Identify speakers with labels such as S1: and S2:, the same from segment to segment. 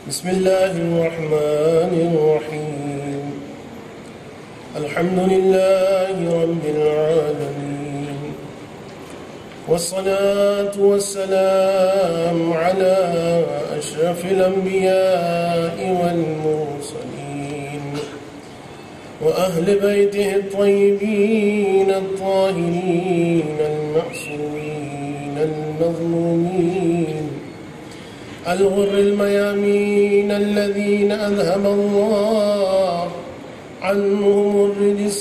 S1: بسم الله الرحمن الرحيم. الحمد لله رب العالمين، والصلاة والسلام على أشرف الأنبياء والمرسلين وأهل بيته الطيبين الطاهرين المعصومين المظلومين الغر الميامين الذين أذهب الله عنهم الرجس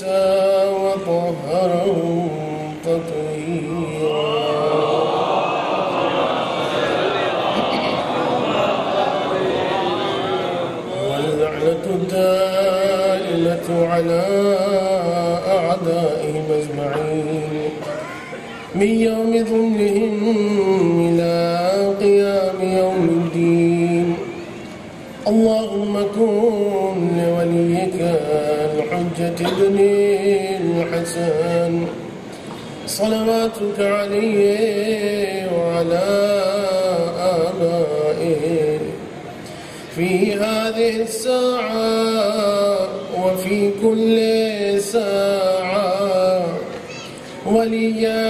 S1: وطهرهم تطهيرا. واللعنة الدائمة على أعدائهم أجمعين من يوم ظلهم إلى قيام يوم الدين. اللهم كن لوليك الحجة ابن الحسن صلواتك عليه وعلى آبائه في هذه الساعة وفي كل ساعة وليا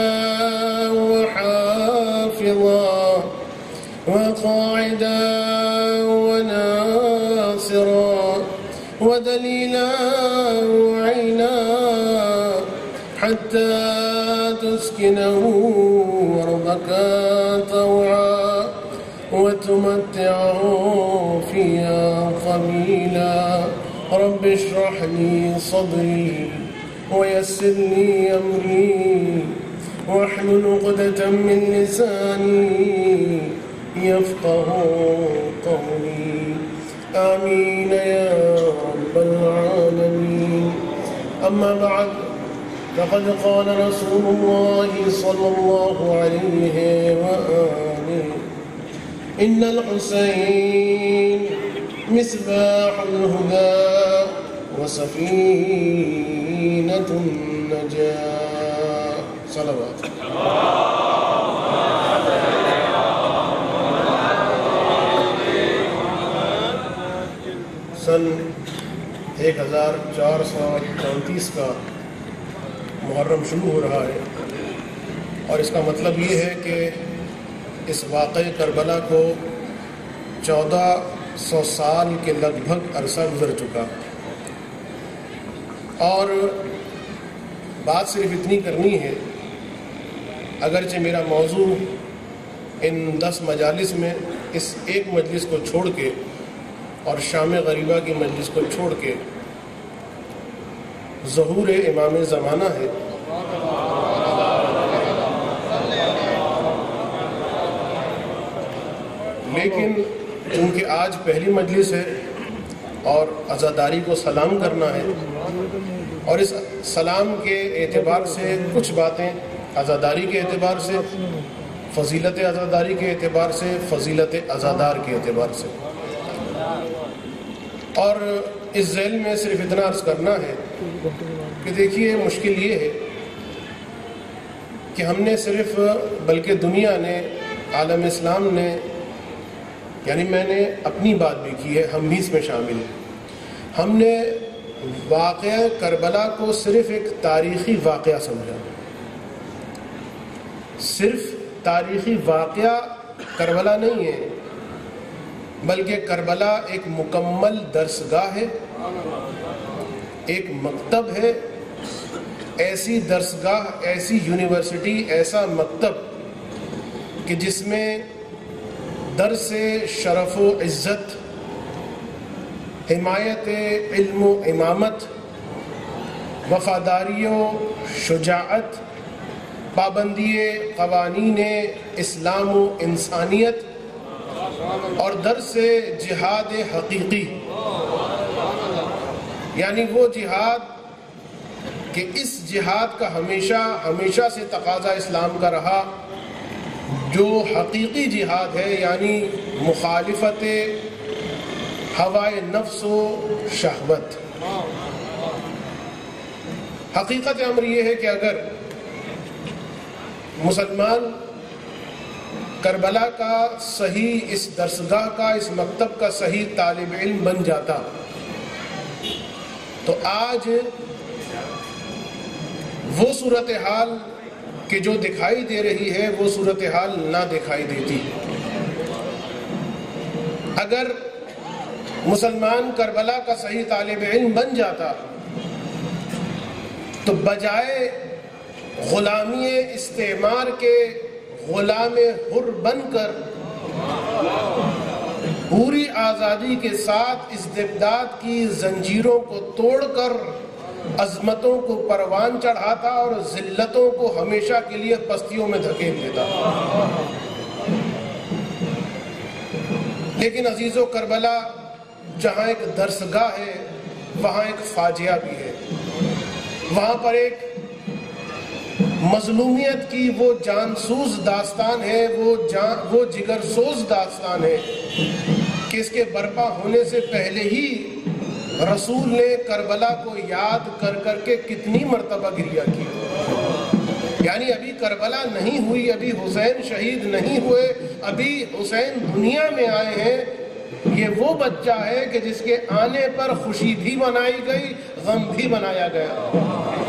S1: وحافظا وقاعدا وناصرا ودليلا وعينا حتى تسكنه أرضك طوعا وتمتعه فيها قليلا. رب اشرح لي صدري ويسر لي أمري واحلل عقدة من لساني يفقه قولي. آمين يا رب العالمين. أما بعد، فقد قال رسول الله صلى الله عليه وآله: إن الحسين مصباح الهدى وسفينة النجاة. صلوات. سن 1434 کا محرم شروع ہو رہا ہے، اور اس کا مطلب یہ ہے کہ اس واقعہ کربلا کو 1400 سال کے لگ بھگ عرصہ گزر چکا. اور بات صرف اتنی کرنی ہے، اگرچہ میرا موضوع ان 10 مجالس میں اس ایک مجلس کو چھوڑ کے اور شام غریبہ کی مجلس کو چھوڑ کے ظہور امام زمانہ ہے، لیکن چونکہ آج پہلی مجلس ہے اور عزاداری کو سلام کرنا ہے، اور اس سلام کے اعتبار سے کچھ باتیں عزاداری کے اعتبار سے، فضیلت عزاداری کے اعتبار سے، فضیلت عزادار کے اعتبار سے، اور اس ذیل میں صرف اتنا عرض کرنا ہے کہ دیکھیے، مشکل یہ ہے کہ ہم نے صرف، بلکہ دنیا نے، عالم اسلام نے، یعنی میں نے اپنی بات بھی کی ہے، ہم بھی اس میں شامل ہیں، ہم نے واقعہ کربلا کو صرف ایک تاریخی واقعہ سمجھا. صرف تاریخی واقعہ کربلا نہیں ہے، بلکہ کربلا ایک مکمل درسگاہ ہے، ایک مکتب ہے، ایسی درسگاہ، ایسی یونیورسٹی، ایسا مکتب کہ جس میں درس شرف و عزت، حمایت علم و امامت، وفاداری و شجاعت، پابندی قوانین اسلام و انسانیت، اور درس جہاد حقیقی، یعنی وہ جہاد کہ اس جہاد کا ہمیشہ سے تقاضا اسلام کا رہا، جو حقیقی جہاد ہے، یعنی مخالفت ہوائے نفس و شہوت. حقیقت امر یہ ہے کہ اگر مسلمان کربلا کا صحیح اس درسگاہ کا، اس مکتب کا صحیح طالب علم بن جاتا تو آج وہ صورتحال کہ جو دکھائی دے رہی ہے وہ صورتحال نہ دکھائی دیتی۔ اگر مسلمان کربلا کا صحیح طالب علم بن جاتا تو بجائے غلامی استعمار کے غلام حر بن کر پوری آزادی کے ساتھ استبداد کی زنجیروں کو توڑ کر عظمتوں کو پروان چڑھاتا اور ذلتوں کو ہمیشہ کے لیے پستیوں میں دھکیل دیتا۔ لیکن عزیزو، کربلا جہاں ایک درسگاہ ہے وہاں ایک فاجعہ بھی ہے۔ وہاں پر ایک مظلومیت کی وہ جانسوز داستان ہے، وہ جگر سوز داستان ہے کہ اس کے برپا ہونے سے پہلے ہی رسول نے کربلا کو یاد کر کر کے کتنی مرتبہ گریہ کی۔ یعنی ابھی کربلا نہیں ہوئی، ابھی حسین شہید نہیں ہوئے، ابھی حسین دنیا میں آئے ہیں۔ یہ وہ بچہ ہے کہ جس کے آنے پر خوشی بھی منائی گئی، غم بھی منایا گیا،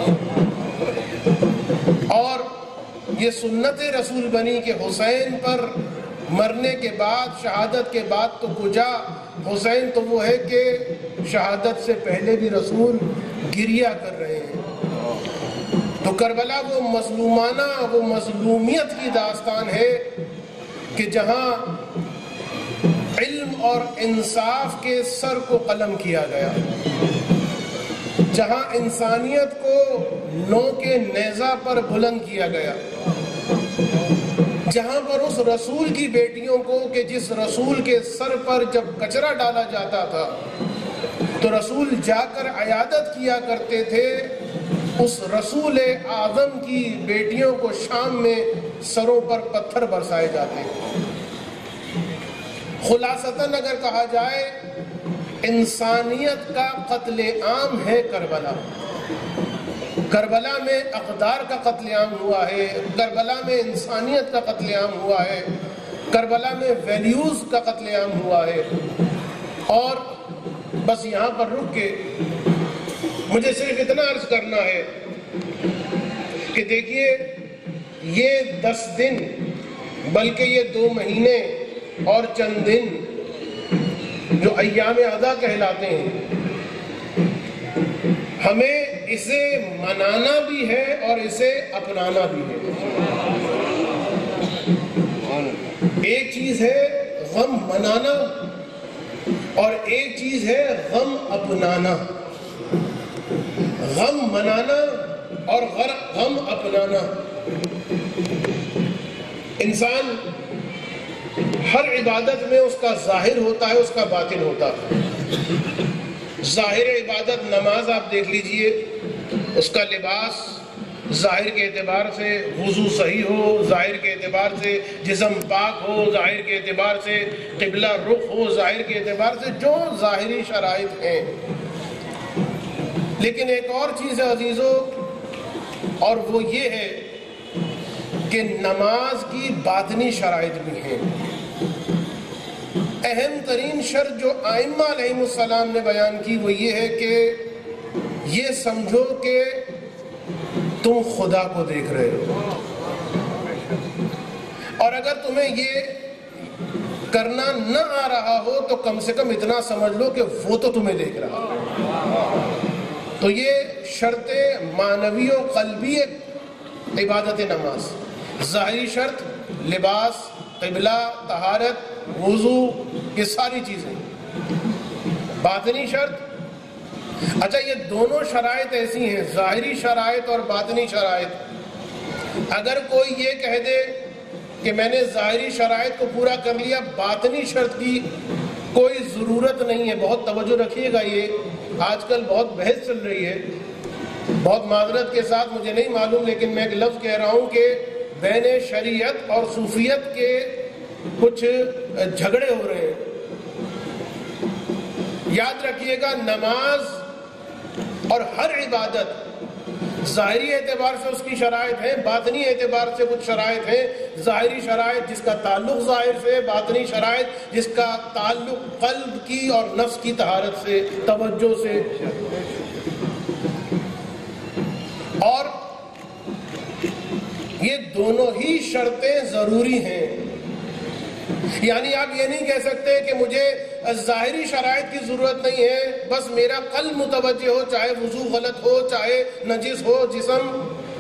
S1: اور یہ سنت رسول بنی کہ حسین پر مرنے کے بعد، شہادت کے بعد تو کجا، حسین تو وہ ہے کہ شہادت سے پہلے بھی رسول گریہ کر رہے ہیں۔ تو کربلا وہ مظلومانہ، وہ مظلومیت کی داستان ہے کہ جہاں علم اور انصاف کے سر کو قلم کیا گیا، جہاں انسانیت کو نو کے نیزہ پر بلند کیا گیا، جہاں پر اس رسول کی بیٹیوں کو کہ جس رسول کے سر پر جب کچرا ڈالا جاتا تھا تو رسول جا کر عیادت کیا کرتے تھے، اس رسول اعظم کی بیٹیوں کو شام میں سروں پر پتھر برسائے جاتے ہیں۔ خلاصتاً اگر کہا جائے، انسانیت کا قتل عام ہے کربلا۔ کربلا میں اقدار کا قتل عام ہوا ہے، کربلا میں انسانیت کا قتل عام ہوا ہے، کربلا میں ویلیوز کا قتل عام ہوا ہے۔ اور بس یہاں پر رک کے مجھے صرف اتنا عرض کرنا ہے کہ دیکھیے، یہ 10 دن بلکہ یہ 2 مہینے اور چند دن جو ایام عزا کہلاتے ہیں، ہمیں اسے منانا بھی ہے اور اسے اپنانا بھی ہے۔ ایک چیز ہے غم منانا اور ایک چیز ہے غم اپنانا۔ غم منانا اور غم اپنانا، انسان ہر عبادت میں اس کا ظاہر ہوتا ہے، اس کا باطن ہوتا ہے۔ ظاہر عبادت نماز آپ دیکھ لیجئے، اس کا لباس ظاہر کے اعتبار سے وضو صحیح ہو، ظاہر کے اعتبار سے جسم پاک ہو، ظاہر کے اعتبار سے قبلہ رخ ہو، ظاہر کے اعتبار سے جو ظاہری شرائط ہیں۔ لیکن ایک اور چیز ہے عزیزو، اور وہ یہ ہے کہ نماز کی باطنی شرائط بھی ہیں۔ اہم ترین شرط جو ائمہ علیہ السلام نے بیان کی وہ یہ ہے کہ یہ سمجھو کہ تم خدا کو دیکھ رہے ہو، اور اگر تمہیں یہ کرنا نہ آ رہا ہو تو کم سے کم اتنا سمجھ لو کہ وہ تو تمہیں دیکھ رہا ہے۔ تو یہ شرط معنوی و قلبی عبادت نماز، ظاہری شرط لباس، قبلہ، طہارت، وضو، یہ ساری چیزیں۔ باطنی شرط، اچھا یہ دونوں شرائط ایسی ہیں، ظاہری شرائط اور باطنی شرائط۔ اگر کوئی یہ کہہ دے کہ میں نے ظاہری شرائط کو پورا کر لیا، باطنی شرط کی کوئی ضرورت نہیں ہے، بہت توجہ رکھیے گا، یہ آج کل بہت بحث چل رہی ہے۔ بہت معذرت کے ساتھ، مجھے نہیں معلوم، لیکن میں ایک لفظ کہہ رہا ہوں کہ بین شریعت اور صوفیت کے کچھ جھگڑے ہو رہے ہیں۔ یاد رکھیے گا، نماز اور ہر عبادت ظاہری اعتبار سے اس کی شرائط ہیں، باطنی اعتبار سے کچھ شرائط ہیں. ظاہری شرائط جس کا تعلق ظاہر سے، باطنی شرائط جس کا تعلق قلب کی اور نفس کی طہارت سے، توجہ سے. اور یہ دونوں ہی شرطیں ضروری ہیں. یعنی آپ یہ نہیں کہہ سکتے کہ مجھے ظاہری شرائط کی ضرورت نہیں ہے، بس میرا قلب متوجہ ہو، چاہے وضو غلط ہو، چاہے نجس ہو جسم.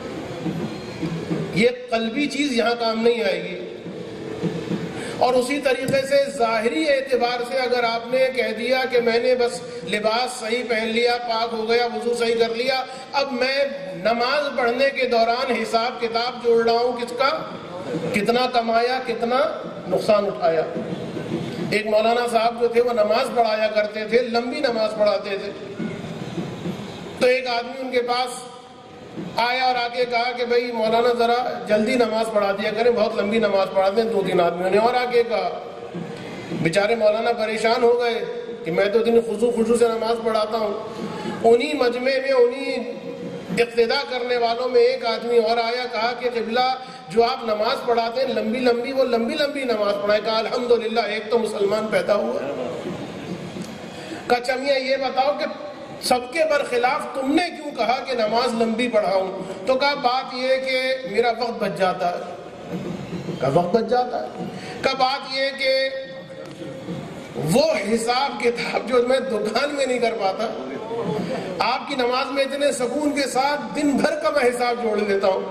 S1: یہ قلبی چیز یہاں کام نہیں آئے گی. اور اسی طریقے سے ظاہری اعتبار سے اگر آپ نے کہہ دیا کہ میں نے بس لباس صحیح پہن لیا، پاک ہو گیا، وضو صحیح کر لیا، اب میں نماز پڑھنے کے دوران حساب کتاب جوڑ رہا ہوں کس کا، کتنا کمایا، کتنا نقصان اٹھایا. ایک مولانا صاحب جو تھے وہ نماز پڑھایا کرتے تھے، لمبی نماز پڑھاتے تھے. تو ایک آدمی ان کے پاس آیا اور آ کے کہا کہ بھائی مولانا ذرا جلدی نماز پڑھا دیا کریں، بہت لمبی نماز پڑھاتے ہیں. 2-3 آدمیوں نے اور آ کے کہا. بیچارے مولانا پریشان ہو گئے کہ میں تو اتنی خضوع سے نماز پڑھاتا ہوں. انہی مجمع میں، انہی اقتدا کرنے والوں میں ایک آدمی اور آیا، کہا کہ قبلہ جو آپ نماز پڑھاتے ہیں لمبی لمبی، وہ لمبی لمبی نماز پڑھائے. کہا الحمدللہ ایک تو مسلمان پیدا ہوا. کہا چمیاں یہ بتاؤ کہ سب کے برخلاف تم نے کیوں کہا کہ نماز لمبی پڑھاؤں؟ تو کہا بات یہ کہ میرا وقت بچ جاتا ہے. کہا وقت بچ جاتا ہے. کہا بات یہ کہ وہ حساب کتاب جو میں دکان میں نہیں کر پاتا، آپ کی نماز میں اتنے سکون کے ساتھ دن بھر کا میں حساب جوڑ لیتا ہوں.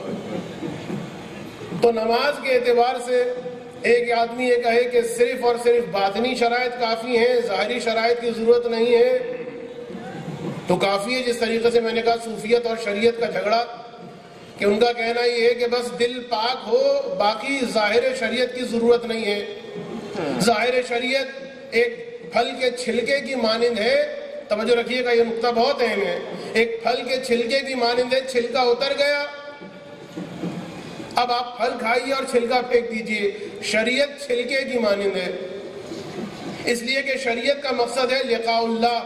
S1: تو نماز کے اعتبار سے ایک آدمی یہ کہے کہ صرف اور صرف باطنی شرائط کافی ہیں، ظاہری شرائط کی ضرورت نہیں ہے، تو کافی ہے. جس طریقے سے میں نے کہا صوفیت اور شریعت کا جھگڑا، کہ ان کا کہنا یہ ہے کہ بس دل پاک ہو، باقی ظاہر شریعت کی ضرورت نہیں ہے. ظاہر شریعت ایک پھل کے چھلکے کی مانند ہے. توجہ رکھیے گا، یہ نقطہ بہت اہم ہے. ایک پھل کے چھلکے کی مانند ہے، چھلکا اتر گیا، اب آپ پھل کھائیے اور چھلکا پھینک دیجئے. شریعت چھلکے کی مانند ہے، اس لیے کہ شریعت کا مقصد ہے لقاء اللہ.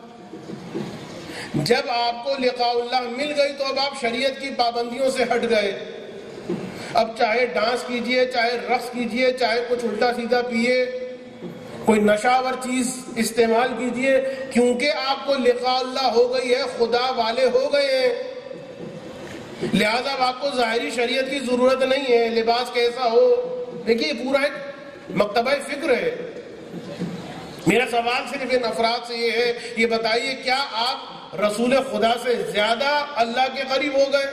S1: جب آپ کو لقاء اللہ مل گئی تو اب آپ شریعت کی پابندیوں سے ہٹ گئے. اب چاہے ڈانس کیجئے، چاہے رقص کیجئے، چاہے کچھ الٹا سیدھا پیئے، کوئی نشاور چیز استعمال کیجئے، کیونکہ آپ کو لقاء اللہ ہو گئی ہے، خدا والے ہو گئے ہیں. لہذا آپ کو ظاہری شریعت کی ضرورت نہیں ہے. لباس کیسا ہو، دیکھیے پورا ایک مکتبہ فکر ہے. میرا سوال صرف ان افراد سے یہ ہے، یہ بتائیے کیا آپ رسول خدا سے زیادہ اللہ کے قریب ہو گئے؟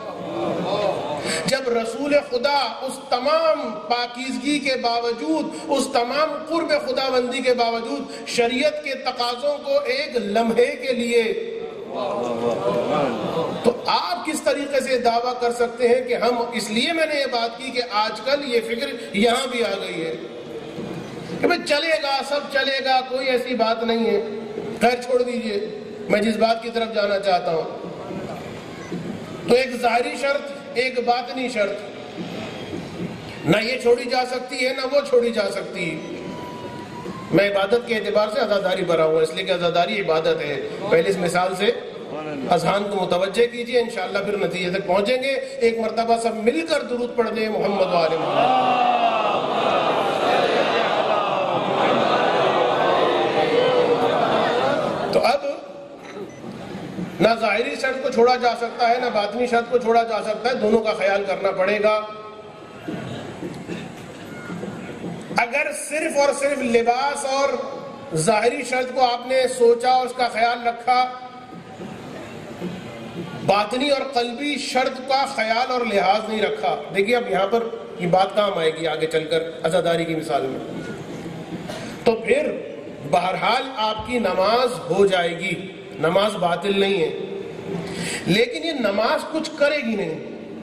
S1: جب رسول خدا اس تمام پاکیزگی کے باوجود، اس تمام قرب خدا بندی کے باوجود شریعت کے تقاضوں کو ایک لمحے کے لیے، تو آپ کس طریقے سے دعویٰ کر سکتے ہیں کہ ہم، اس لیے میں نے یہ بات کی کہ آج کل یہ فکر یہاں بھی آ گئی ہے کہ بھئی چلے گا، سب چلے گا، کوئی ایسی بات نہیں ہے. خیر چھوڑ دیجئے، میں جس بات کی طرف جانا چاہتا ہوں، تو ایک ظاہری شرط، ایک باطنی شرط، نہ یہ چھوڑی جا سکتی ہے نہ وہ چھوڑی جا سکتی. میں عبادت کے اعتبار سے عزاداری بھرا ہوں، اس لیے کہ عزاداری عبادت ہے. پہلے اس مثال سے اذہان کو متوجہ کیجئے، انشاءاللہ پھر نتیجے تک پہنچیں گے. ایک مرتبہ سب مل کر درود پڑھ دیں محمد و آل محمد. تو اب نہ ظاہری شرط کو چھوڑا جا سکتا ہے، نہ باطنی شرط کو چھوڑا جا سکتا ہے، دونوں کا خیال کرنا پڑے گا. اگر صرف اور صرف لباس اور ظاہری شرط کو آپ نے سوچا اور اس کا خیال رکھا، باطنی اور قلبی شرط کا خیال اور لحاظ نہیں رکھا، دیکھیے اب یہاں پر یہ بات کام آئے گی آگے چل کر عزاداری کی مثال میں، تو پھر بہرحال آپ کی نماز ہو جائے گی، نماز باطل نہیں ہے، لیکن یہ نماز کچھ کرے گی نہیں.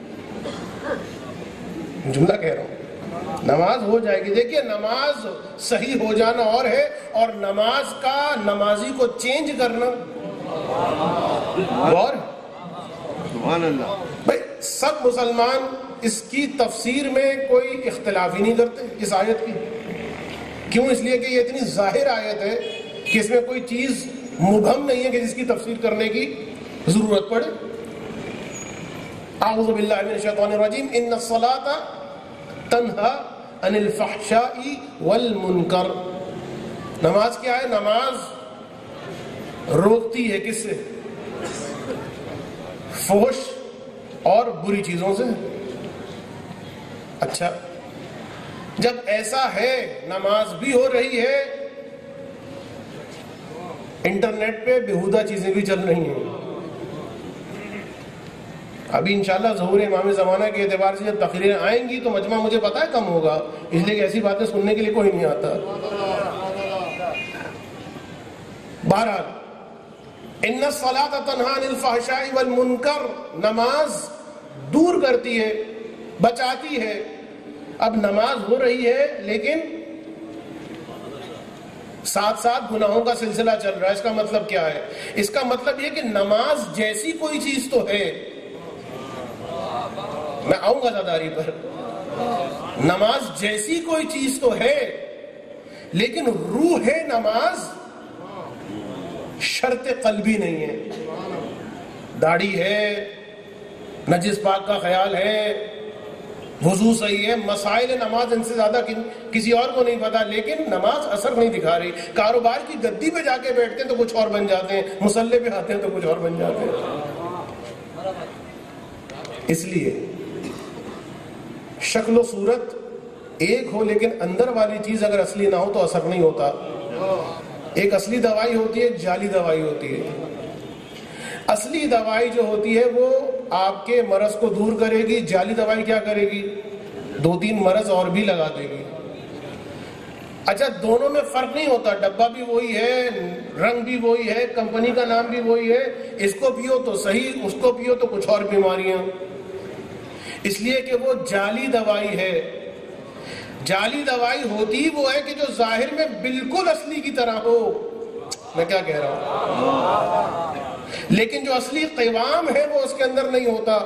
S1: جملہ کہہ رہا ہوں، نماز ہو جائے گی. دیکھیے نماز صحیح ہو جانا اور ہے، اور نماز کا نمازی کو چینج کرنا اور سبحان اللہ. بھائی سب مسلمان اس کی تفسیر میں کوئی اختلاف ہی نہیں کرتے اس آیت کی. کیوں؟ اس لیے کہ یہ اتنی ظاہر آیت ہے کہ اس میں کوئی چیز مبہم نہیں ہے کہ جس کی تفسیر کرنے کی ضرورت پڑے. اعوذ باللہ من الشیطان الرجیم ان الصلاۃ تنہا عن الفحشاء والمنکر. نماز کیا ہے؟ نماز روکتی ہے کس سے؟ فحش اور بری چیزوں سے. اچھا، جب ایسا ہے نماز بھی ہو رہی ہے، انٹرنیٹ پہ بیہودہ چیزیں بھی چل رہی ہیں. ابھی انشاءاللہ ظہور امام زمانہ کے اعتبار سے جب تقریریں آئیں گی تو مجمع مجھے پتا ہے کم ہوگا، اس لیے کہ ایسی باتیں سننے کے لیے کوئی نہیں آتا. بہرحال ان الصلاۃ تنہا عن الفحشاء والمنکر، نماز دور کرتی ہے، بچاتی ہے. اب نماز ہو رہی ہے لیکن ساتھ ساتھ گناہوں کا سلسلہ چل رہا ہے. اس کا مطلب کیا ہے؟ اس کا مطلب یہ کہ نماز جیسی کوئی چیز تو ہے، میں آؤں گا زاداری پر، نماز جیسی کوئی چیز تو ہے لیکن روح نماز شرط قلبی نہیں ہے. داڑھی ہے، نجس پاک کا خیال ہے، وضو صحیح ہے، مسائل نماز ان سے زیادہ کسی اور کو نہیں پتا، لیکن نماز اثر نہیں دکھا رہی. کاروبار کی گدی پہ جا کے بیٹھتے ہیں تو کچھ اور بن جاتے ہیں، مصلے پہ آتے ہیں تو کچھ اور بن جاتے ہیں. اس لیے شکل و صورت ایک ہو لیکن اندر والی چیز اگر اصلی نہ ہو تو اثر نہیں ہوتا. ایک اصلی دوائی ہوتی ہے، ایک جعلی دوائی ہوتی ہے. اصلی دوائی جو ہوتی ہے وہ آپ کے مرض کو دور کرے گی، جعلی دوائی کیا کرے گی؟ 2-3 مرض اور بھی لگا دے گی. اچھا، دونوں میں فرق نہیں ہوتا، ڈبہ بھی وہی ہے، رنگ بھی وہی ہے، کمپنی کا نام بھی وہی ہے، اس کو پیو تو صحیح، اس کو پیو تو کچھ اور بیماریاں. اس لیے کہ وہ جعلی دوائی ہے. جعلی دوائی ہوتی وہ ہے کہ جو ظاہر میں بالکل اصلی کی طرح ہو. میں کیا کہہ رہا ہوں؟ لیکن جو اصلی قوام ہے وہ اس کے اندر نہیں ہوتا.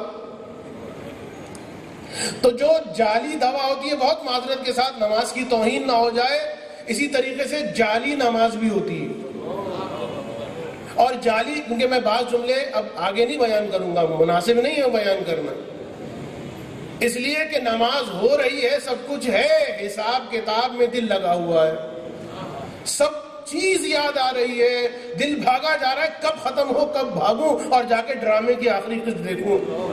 S1: تو جو جعلی دوا ہوتی ہے، بہت معذرت کے ساتھ نماز کی توہین نہ ہو جائے، اسی طریقے سے جعلی نماز بھی ہوتی ہے. اور جعلی، کیونکہ میں بعض جملے اب آگے نہیں بیان کروں گا، مناسب نہیں ہے بیان کرنا، اس لیے کہ نماز ہو رہی ہے، سب کچھ ہے، حساب کتاب میں دل لگا ہوا ہے، سب چیز یاد آ رہی ہے، دل بھاگا جا رہا ہے کب ختم ہو، کب بھاگوں اور جا کے ڈرامے کی آخری قسط دیکھوں.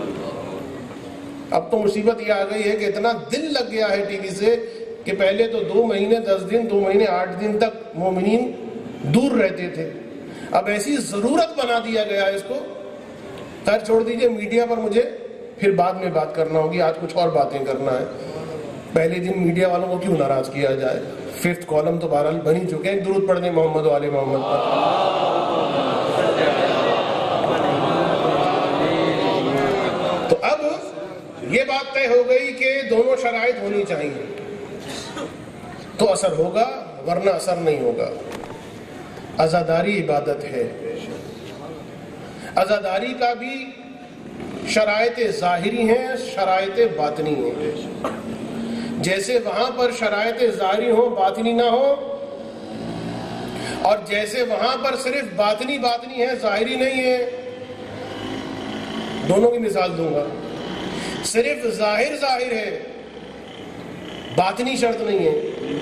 S1: اب تو مصیبت یہ آ گئی ہے کہ اتنا دل لگ گیا ہے ٹی وی سے کہ پہلے تو 2 مہینے 10 دن، 2 مہینے 8 دن تک مومنین دور رہتے تھے. اب ایسی ضرورت بنا دیا گیا ہے اس کو. خیر چھوڑ دیجئے، میڈیا پر مجھے پھر بعد میں بات کرنا ہوگی، آج کچھ اور باتیں کرنا ہے. پہلے دن میڈیا والوں کو کیوں ناراض کیا جائے؟ 5th کالم تو بہرحال بن ہی چکے ہیں. درود پڑھ دیں محمد و آل محمد پر. تو اب یہ بات طے ہو گئی کہ دونوں شرائط ہونی چاہیے تو اثر ہوگا، ورنہ اثر نہیں ہوگا. عزاداری عبادت ہے. عزاداری کا بھی شرائط ظاہری ہیں، شرائط باطنی ہیں. جیسے وہاں پر شرائط ظاہری ہو، باطنی نہ ہو، اور جیسے وہاں پر صرف باطنی ہے، ظاہری نہیں ہے. دونوں کی مثال دوں گا. صرف ظاہر ہے، باطنی شرط نہیں ہے.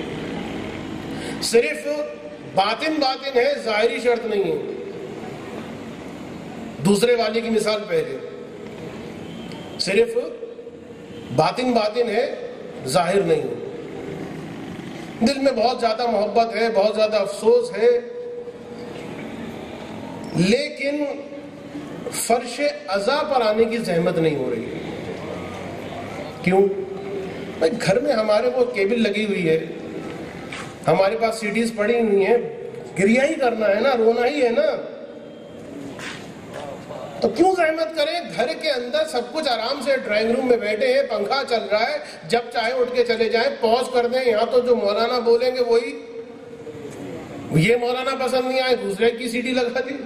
S1: صرف باطن ہے، ظاہری شرط نہیں ہے. دوسرے والے کی مثال پہلے، صرف باطن ہے، ظاہر نہیں ہے. دل میں بہت زیادہ محبت ہے، بہت زیادہ افسوس ہے، لیکن فرش عزا پر آنے کی زحمت نہیں ہو رہی. کیوں؟ بھائی گھر میں ہمارے وہ کیبل لگی ہوئی ہے، ہمارے پاس سیڈیز پڑی ہوئی ہیں، گریا ہی کرنا ہے نا، رونا ہی ہے نا، تو کیوں زحمت کریں؟ گھر کے اندر سب کچھ آرام سے ڈرائنگ روم میں بیٹھے ہیں، پنکھا چل رہا ہے، جب چاہے اٹھ کے چلے جائیں، پوز کر دیں. یہاں تو جو مولانا بولیں گے وہی، یہ مولانا پسند نہیں آئے دوسرے کی سیڈی لگا دی.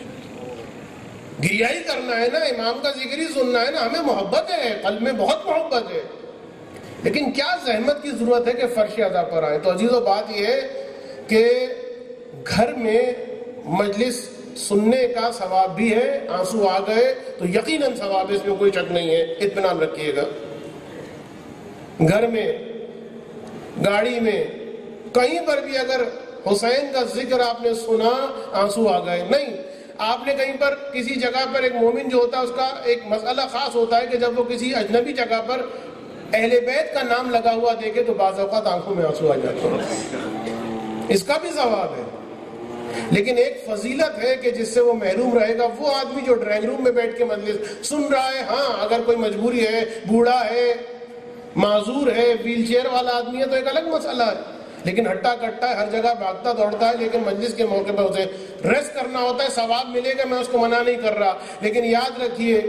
S1: گریا ہی کرنا ہے نا، امام کا ذکر ہی سننا ہے نا. ہمیں محبت ہے، قلب میں بہت محبت ہے، لیکن کیا زحمت کی ضرورت ہے کہ فرش عزا پر آئیں. تو عزیزو بات یہ ہے کہ گھر میں مجلس سننے کا ثواب بھی ہے. آنسو آ گئے تو یقیناً ثواب ہے، اس میں کوئی شک نہیں ہے، اطمینان رکھیے گا. گھر میں، گاڑی میں، کہیں پر بھی اگر حسین کا ذکر آپ نے سنا، آنسو آ گئے. نہیں، آپ نے کہیں پر کسی جگہ پر، ایک مومن جو ہوتا ہے اس کا ایک مسئلہ خاص ہوتا ہے کہ جب وہ کسی اجنبی جگہ پر اہل بیت کا نام لگا ہوا دیکھے تو بعض اوقات آنکھوں میں آنسو آ جاتے ہیں. اس کا بھی ثواب ہے. لیکن ایک فضیلت ہے کہ جس سے وہ محروم رہے گا وہ آدمی جو ڈرائنگ روم میں بیٹھ کے مجلس سن رہا ہے. ہاں، اگر کوئی مجبوری ہے، بوڑھا ہے، معذور ہے، ویل چیئر والا آدمی ہے تو ایک الگ مسئلہ ہے. لیکن ہٹا کٹا ہے، ہر جگہ بھاگتا دوڑتا ہے، لیکن مجلس کے موقع پر اسے ریسٹ کرنا ہوتا ہے. ثواب ملے گا، میں اس کو منع نہیں کر رہا. لیکن یاد رکھیے،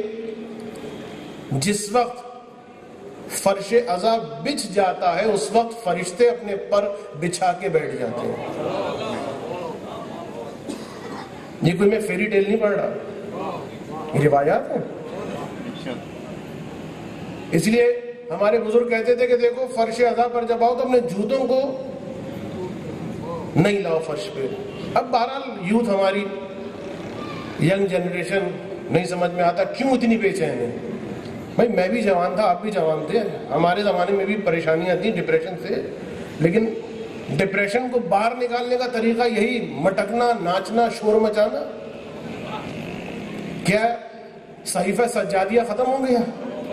S1: جس وقت فرش عزا بچھ جاتا ہے اس وقت فرشتے اپنے پر بچھا کے بیٹھ جاتے ہیں. یہ کوئی میں فیری ٹیل نہیں پڑھ رہا، یہ روایات ہیں. اس لیے ہمارے بزرگ کہتے تھے کہ دیکھو، فرش عزا پر جب آؤ تو اپنے جوتوں کو نہیں لاؤ فرش پہ. اب بہرحال یوتھ ہماری، ینگ جنریشن نہیں سمجھ میں آتا کیوں اتنی بے چین ہے. بھائی میں بھی جوان تھا، آپ بھی جوان تھے، ہمارے زمانے میں بھی پریشانیاں تھیں ڈپریشن سے. لیکن ڈپریشن کو باہر نکالنے کا طریقہ یہی مٹکنا، ناچنا، شور مچانا. کیا صحیفہ سجادیہ ختم ہو گیا؟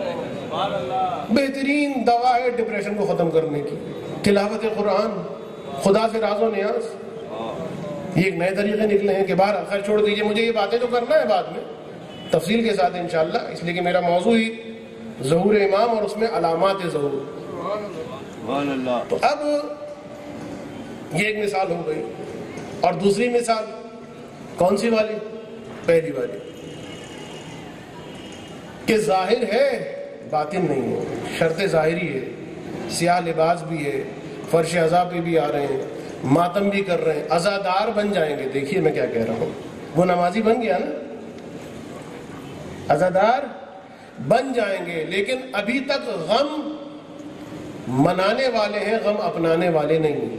S1: بہترین دوا ہے ڈپریشن کو ختم کرنے کی تلاوت قرآن، خدا سے راز و نیاز. یہ ایک نئے طریقے نکلے ہیں کہ باہر خیر چھوڑ دیجئے، مجھے یہ باتیں تو کرنا ہے بعد میں تفصیل کے ساتھ انشاءاللہ، اس لیے کہ میرا موضوع ہی ظہور امام اور اس میں علامات ظہور. تو اب یہ ایک مثال ہو گئی. اور دوسری مثال کون سی والی؟ پہلی والی کہ ظاہر ہے باطن نہیں ہے. شرط ظاہری ہے، سیاہ لباس بھی ہے، فرش عزا پہ بھی آ رہے ہیں، ماتم بھی کر رہے ہیں، عزادار بن جائیں گے. دیکھیے میں کیا کہہ رہا ہوں، وہ نمازی بن گیا نا، عزادار بن جائیں گے. لیکن ابھی تک غم منانے والے ہیں، غم اپنانے والے نہیں.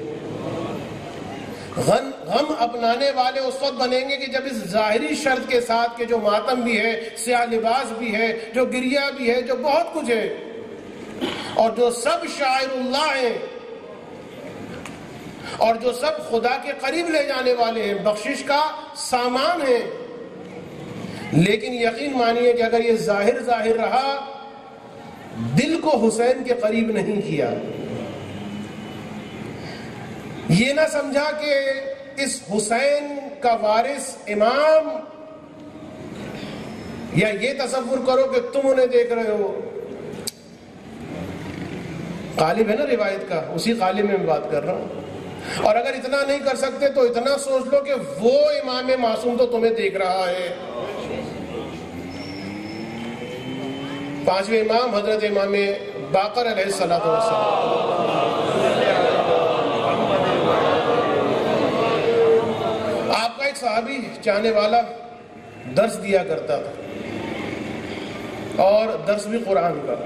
S1: غم اپنانے والے اس وقت بنیں گے کہ جب اس ظاہری شرط کے ساتھ کہ جو ماتم بھی ہے، سیاہ لباس بھی ہے، جو گریہ بھی ہے، جو بہت کچھ ہے، اور جو سب شاعر اللہ ہیں، اور جو سب خدا کے قریب لے جانے والے ہیں، بخشش کا سامان ہے. لیکن یقین مانیے کہ اگر یہ ظاہر رہا، دل کو حسین کے قریب نہیں کیا، یہ نہ سمجھا کہ اس حسین کا وارث امام، یا یہ تصور کرو کہ تم انہیں دیکھ رہے ہو. قالب ہے نا روایت کا، اسی قالب میں بات کر رہا ہوں. اور اگر اتنا نہیں کر سکتے تو اتنا سوچ لو کہ وہ امام معصوم تو تمہیں دیکھ رہا ہے. پانچویں امام حضرت امام باقر علیہ السلام. آپ کا ایک صحابی چاہنے والا درس دیا کرتا تھا، اور درس بھی قرآن کا.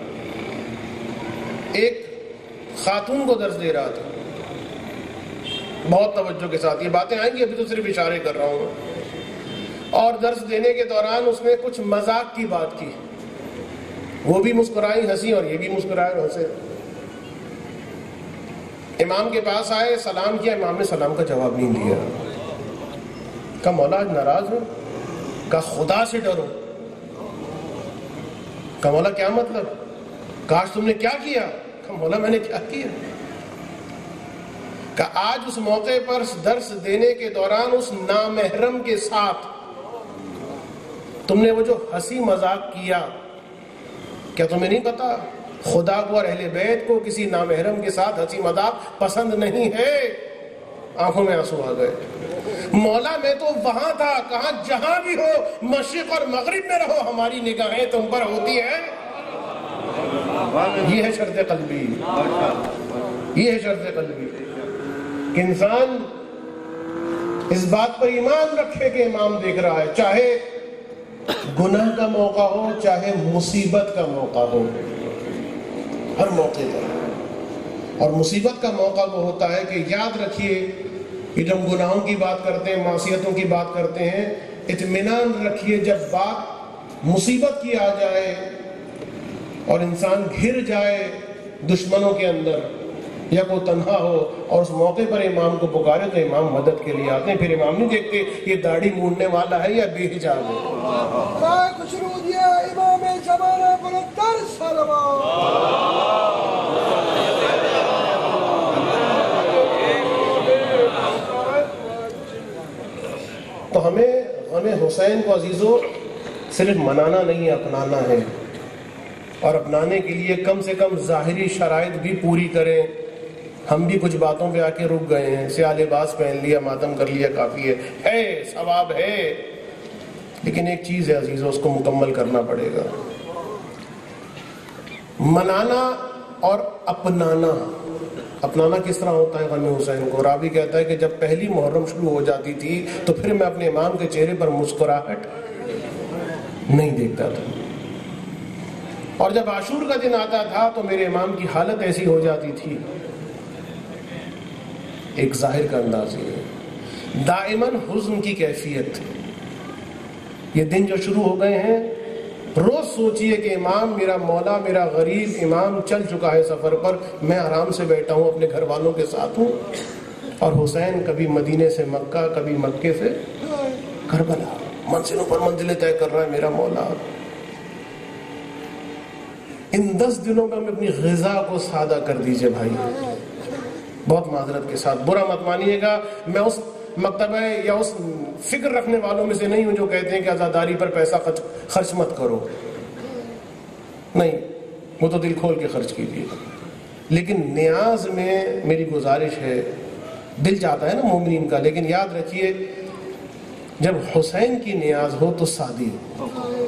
S1: ایک خاتون کو درس دے رہا تھا بہت توجہ کے ساتھ. یہ باتیں آئیں گی، ابھی تو صرف اشارے کر رہا ہوں. اور درس دینے کے دوران اس نے کچھ مذاق کی بات کی، وہ بھی مسکرائی، ہنسی، اور یہ بھی مسکرائے اور ہنسے. امام کے پاس آئے، سلام کیا، امام نے سلام کا جواب نہیں دیا. کہا مولا آج ناراض ہو؟ کہا خدا سے ڈرو. کہا مولا کیا مطلب؟ کاش تم نے کیا کیا؟ کہا مولا میں نے کیا کیا؟ کہ آج اس موقع پر درس دینے کے دوران اس نامحرم کے ساتھ تم نے وہ جو ہنسی مذاق کیا، کیا تمہیں نہیں پتا خدا کو اور اہل بیت کو کسی نامحرم کے ساتھ ہنسی مذاق پسند نہیں ہے؟ آنکھوں میں آنسو آ گئے. مولا میں تو وہاں تھا، کہاں جہاں بھی ہو، مشرق اور مغرب میں رہو، ہماری نگاہیں تم پر ہوتی ہیں. یہ ہے شرط قلبی، یہ ہے شرط قلبی کہ انسان اس بات پر ایمان رکھے کہ امام دیکھ رہا ہے، چاہے گناہ کا موقع ہو، چاہے مصیبت کا موقع ہو، ہر موقع پر. اور مصیبت کا موقع وہ ہوتا ہے کہ یاد رکھیے کہ جب گناہوں کی بات کرتے ہیں، معصیتوں کی بات کرتے ہیں، اطمینان رکھیے جب بات مصیبت کی آ جائے اور انسان گھر جائے دشمنوں کے اندر یا کوئی تنہا ہو اور اس موقع پر امام کو پکارے تو امام مدد کے لیے آتے ہیں. پھر امام نہیں دیکھتے یہ داڑھی مونڈنے والا ہے یا بے حجاب ہے.
S2: امام زمانہ بلندر
S1: تو ہمیں حسین کو عزیزو صرف منانا نہیں اپنانا ہے, اور اپنانے کے لیے کم سے کم ظاہری شرائط بھی پوری کریں. ہم بھی کچھ باتوں پہ آ کے رک گئے ہیں, سیاہ لباس پہن لیا, ماتم کر لیا, کافی ہے ثواب ہے, لیکن ایک چیز ہے عزیزو اس کو مکمل کرنا پڑے گا. منانا اور اپنانا کس طرح ہوتا ہے غم حسین کو؟ راوی کہتا ہے کہ جب پہلی محرم شروع ہو جاتی تھی تو پھر میں اپنے امام کے چہرے پر مسکراہٹ نہیں دیکھتا تھا, اور جب عاشور کا دن آتا تھا تو میرے امام کی حالت ایسی ہو جاتی تھی. ایک ظاہر کا انداز یہ ہے, دائماً حزن کی کیفیت. یہ دن جو شروع ہو گئے ہیں, روز سوچئے کہ امام میرا مولا, میرا غریب امام چل چکا ہے سفر پر, میں آرام سے بیٹھا ہوں, اپنے گھر والوں کے ساتھ ہوں, اور حسین کبھی مدینے سے مکہ, کبھی مکے سے کربلا, منزلوں پر منزلیں طے کر رہا ہے میرا مولا. ان 10 دنوں میں اپنی غذا کو سادہ کر دیجئے بھائی. بہت معذرت کے ساتھ, برا مت مانیے گا, میں اس مکتبہ یا اس فکر رکھنے والوں میں سے نہیں ہوں جو کہتے ہیں کہ عزاداری پر پیسہ خرچ مت کرو. نہیں, وہ تو دل کھول کے خرچ کیجیے. لیکن نیاز میں میری گزارش ہے, دل چاہتا ہے نا مومنین کا, لیکن یاد رکھیے جب حسین کی نیاز ہو تو سادی ہو.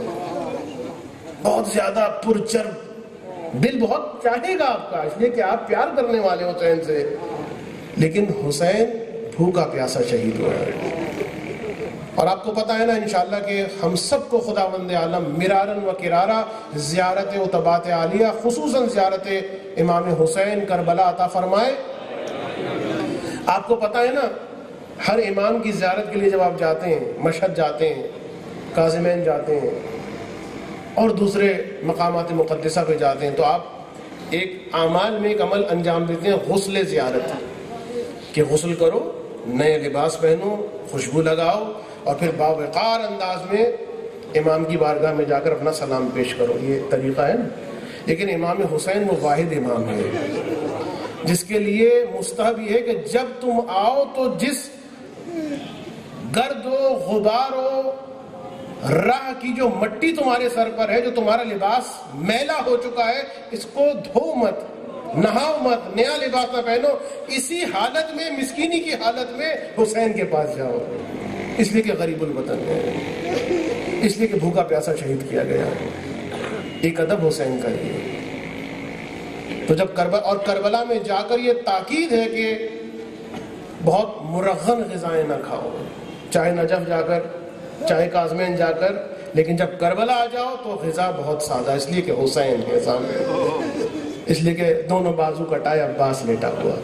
S1: بہت زیادہ پرچر دل بہت چاہے گا آپ کا, اس لیے کہ آپ پیار کرنے والے حسین سے, لیکن حسین بھوکا پیاسا شہید ہوا ہے. اور آپ کو پتا ہے نا انشاءاللہ کہ ہم سب کو خداوند عالم مرارن و کرارا زیارت و تبات عالیہ, خصوصاً زیارت امام حسین کربلا عطا فرمائے. آپ کو پتا ہے نا ہر امام کی زیارت کے لیے جب آپ جاتے ہیں, مشہد جاتے ہیں, کاظمین جاتے ہیں اور دوسرے مقامات مقدسہ پہ جاتے ہیں, تو آپ ایک اعمال میں ایک عمل انجام دیتے ہیں, غسل زیارت, کہ غسل کرو, نئے لباس پہنو, خوشبو لگاؤ, اور پھر باوقار انداز میں امام کی بارگاہ میں جا کر اپنا سلام پیش کرو. یہ طریقہ ہے نا. لیکن امام حسین وہ واحد امام ہے جس کے لیے مستحب یہ ہے کہ جب تم آؤ تو جس گرد و غبار و راہ کی جو مٹی تمہارے سر پر ہے, جو تمہارا لباس میلا ہو چکا ہے, اس کو دھو مت, نہاؤ مت, نیا لباس نہ پہنو, اسی حالت میں, مسکینی کی حالت میں حسین کے پاس جاؤ, اس لیے کہ غریب الوطن ہے, اس لیے کہ بھوکا پیاسا شہید کیا گیا ہے. ایک ادب حسین کا یہ. تو جب کربلا میں جا کر یہ تاکید ہے کہ بہت مرغن غذائیں نہ کھاؤ, چاہے نجف جا کر, چاہے کاظمین جا کر, لیکن جب کربلا آ جاؤ تو غذا بہت سادہ, اس لیے کہ حسین ہے سامنے, اس لیے کہ دونوں بازو کٹائے عباس لیٹا ہوا.